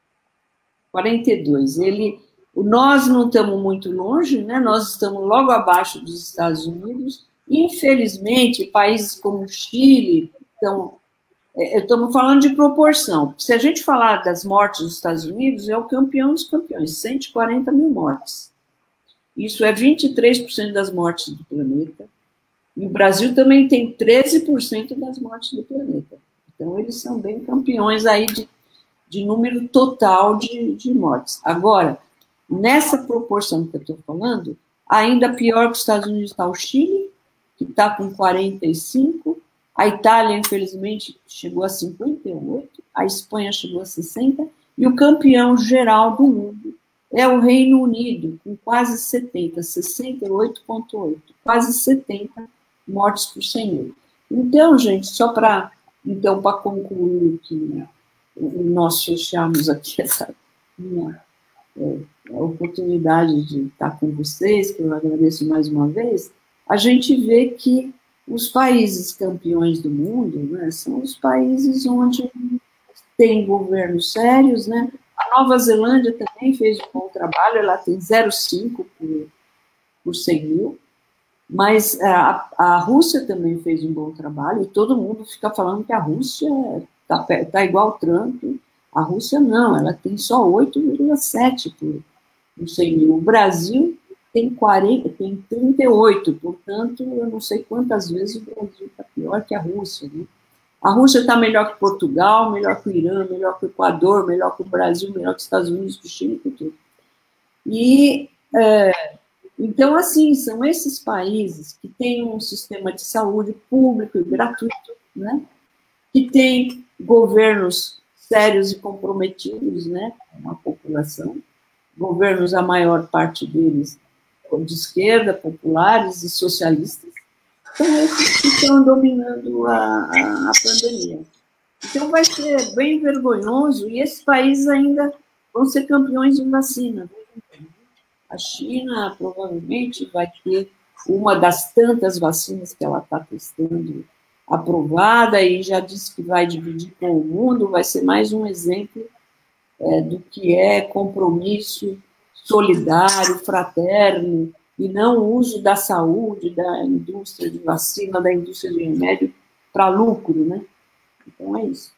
quarenta e dois. Ele, nós não estamos muito longe, né? Nós estamos logo abaixo dos Estados Unidos. Infelizmente, países como o Chile estão... Estamos falando de proporção. Se a gente falar das mortes dos Estados Unidos, é o campeão dos campeões, cento e quarenta mil mortes. Isso é vinte e três por cento das mortes do planeta. E o Brasil também tem treze por cento das mortes do planeta. Então, eles são bem campeões aí de, de número total de, de mortes. Agora, nessa proporção que eu estou falando, ainda pior que os Estados Unidos está o Chile, que está com quarenta e cinco, a Itália, infelizmente, chegou a cinquenta e oito, a Espanha chegou a sessenta, e o campeão geral do mundo é o Reino Unido, com quase setenta, sessenta e oito vírgula oito, quase setenta mortes por cem mil. Então, gente, só para então, para concluir que nós fechamos aqui essa minha é, oportunidade de estar com vocês, que eu agradeço mais uma vez, a gente vê que os países campeões do mundo, né, são os países onde tem governos sérios, né? A Nova Zelândia também fez um bom trabalho, ela tem zero vírgula cinco por, por cem mil, mas a, a Rússia também fez um bom trabalho, e todo mundo fica falando que a Rússia está tá igual ao Trump. A Rússia não, ela tem só oito vírgula sete por, por cem mil. O Brasil tem, quarenta, tem trinta e oito, portanto, eu não sei quantas vezes o Brasil está pior que a Rússia, né? A Rússia está melhor que Portugal, melhor que o Irã, melhor que o Equador, melhor que o Brasil, melhor que os Estados Unidos, que o Chile, que tudo. E, é, então, assim, são esses países que têm um sistema de saúde público e gratuito, né? Que têm governos sérios e comprometidos, né, com a população, governos, a maior parte deles, de esquerda, populares e socialistas, são esses que estão dominando a, a, a pandemia. Então, vai ser bem vergonhoso, e esses países ainda vão ser campeões de vacina. A China, provavelmente, vai ter uma das tantas vacinas que ela está testando aprovada, e já disse que vai dividir com o mundo, vai ser mais um exemplo é, do que é compromisso solidário, fraterno, e não o uso da saúde, da indústria de vacina, da indústria de remédio para lucro, né? Então é isso.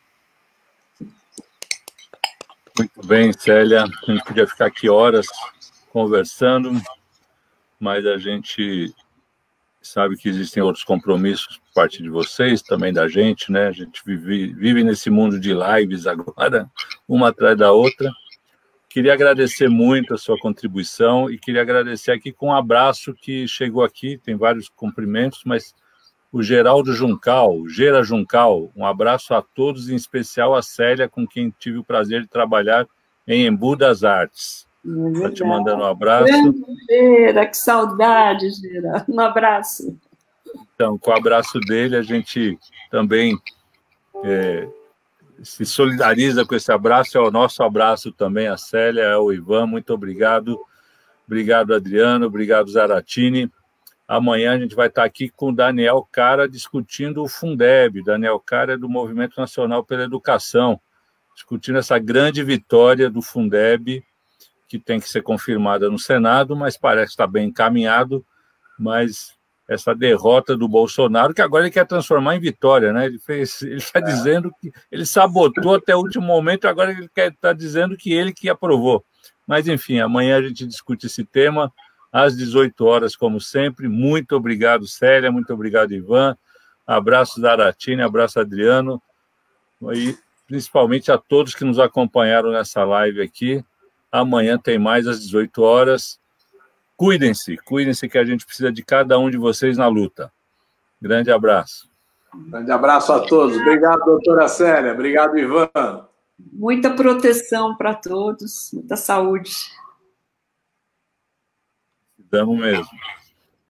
Muito bem, Célia. A gente podia ficar aqui horas conversando, mas a gente sabe que existem outros compromissos por parte de vocês, também da gente, né? A gente vive, vive nesse mundo de lives agora, uma atrás da outra. Queria agradecer muito a sua contribuição e queria agradecer aqui com um abraço que chegou aqui, tem vários cumprimentos, mas o Geraldo Juncal, Gera Juncal, um abraço a todos, em especial a Célia, com quem tive o prazer de trabalhar em Embu das Artes. Estou te mandando um abraço. Grande Gera, que saudade, Gera. Um abraço. Então, com o abraço dele, a gente também é, se solidariza com esse abraço, é o nosso abraço também, a Célia, é o Ivan, muito obrigado. Obrigado, Adriano, obrigado, Zaratini. Amanhã a gente vai estar aqui com o Daniel Cara discutindo o Fundeb. Daniel Cara é do Movimento Nacional pela Educação, discutindo essa grande vitória do Fundeb, que tem que ser confirmada no Senado, mas parece estar bem encaminhado, mas essa derrota do Bolsonaro, que agora ele quer transformar em vitória, né? Ele fez, ele está é. dizendo que ele sabotou até o último momento, agora ele está dizendo que ele que aprovou. Mas, enfim, amanhã a gente discute esse tema, às dezoito horas, como sempre. Muito obrigado, Célia, muito obrigado, Ivan. Abraço, Zaratini, abraço, Adriano, e principalmente a todos que nos acompanharam nessa live aqui. Amanhã tem mais às dezoito horas. Cuidem-se, cuidem-se que a gente precisa de cada um de vocês na luta. Grande abraço. Grande abraço a todos. Obrigado, doutora Célia. Obrigado, Ivan. Muita proteção para todos, muita saúde. Damos mesmo.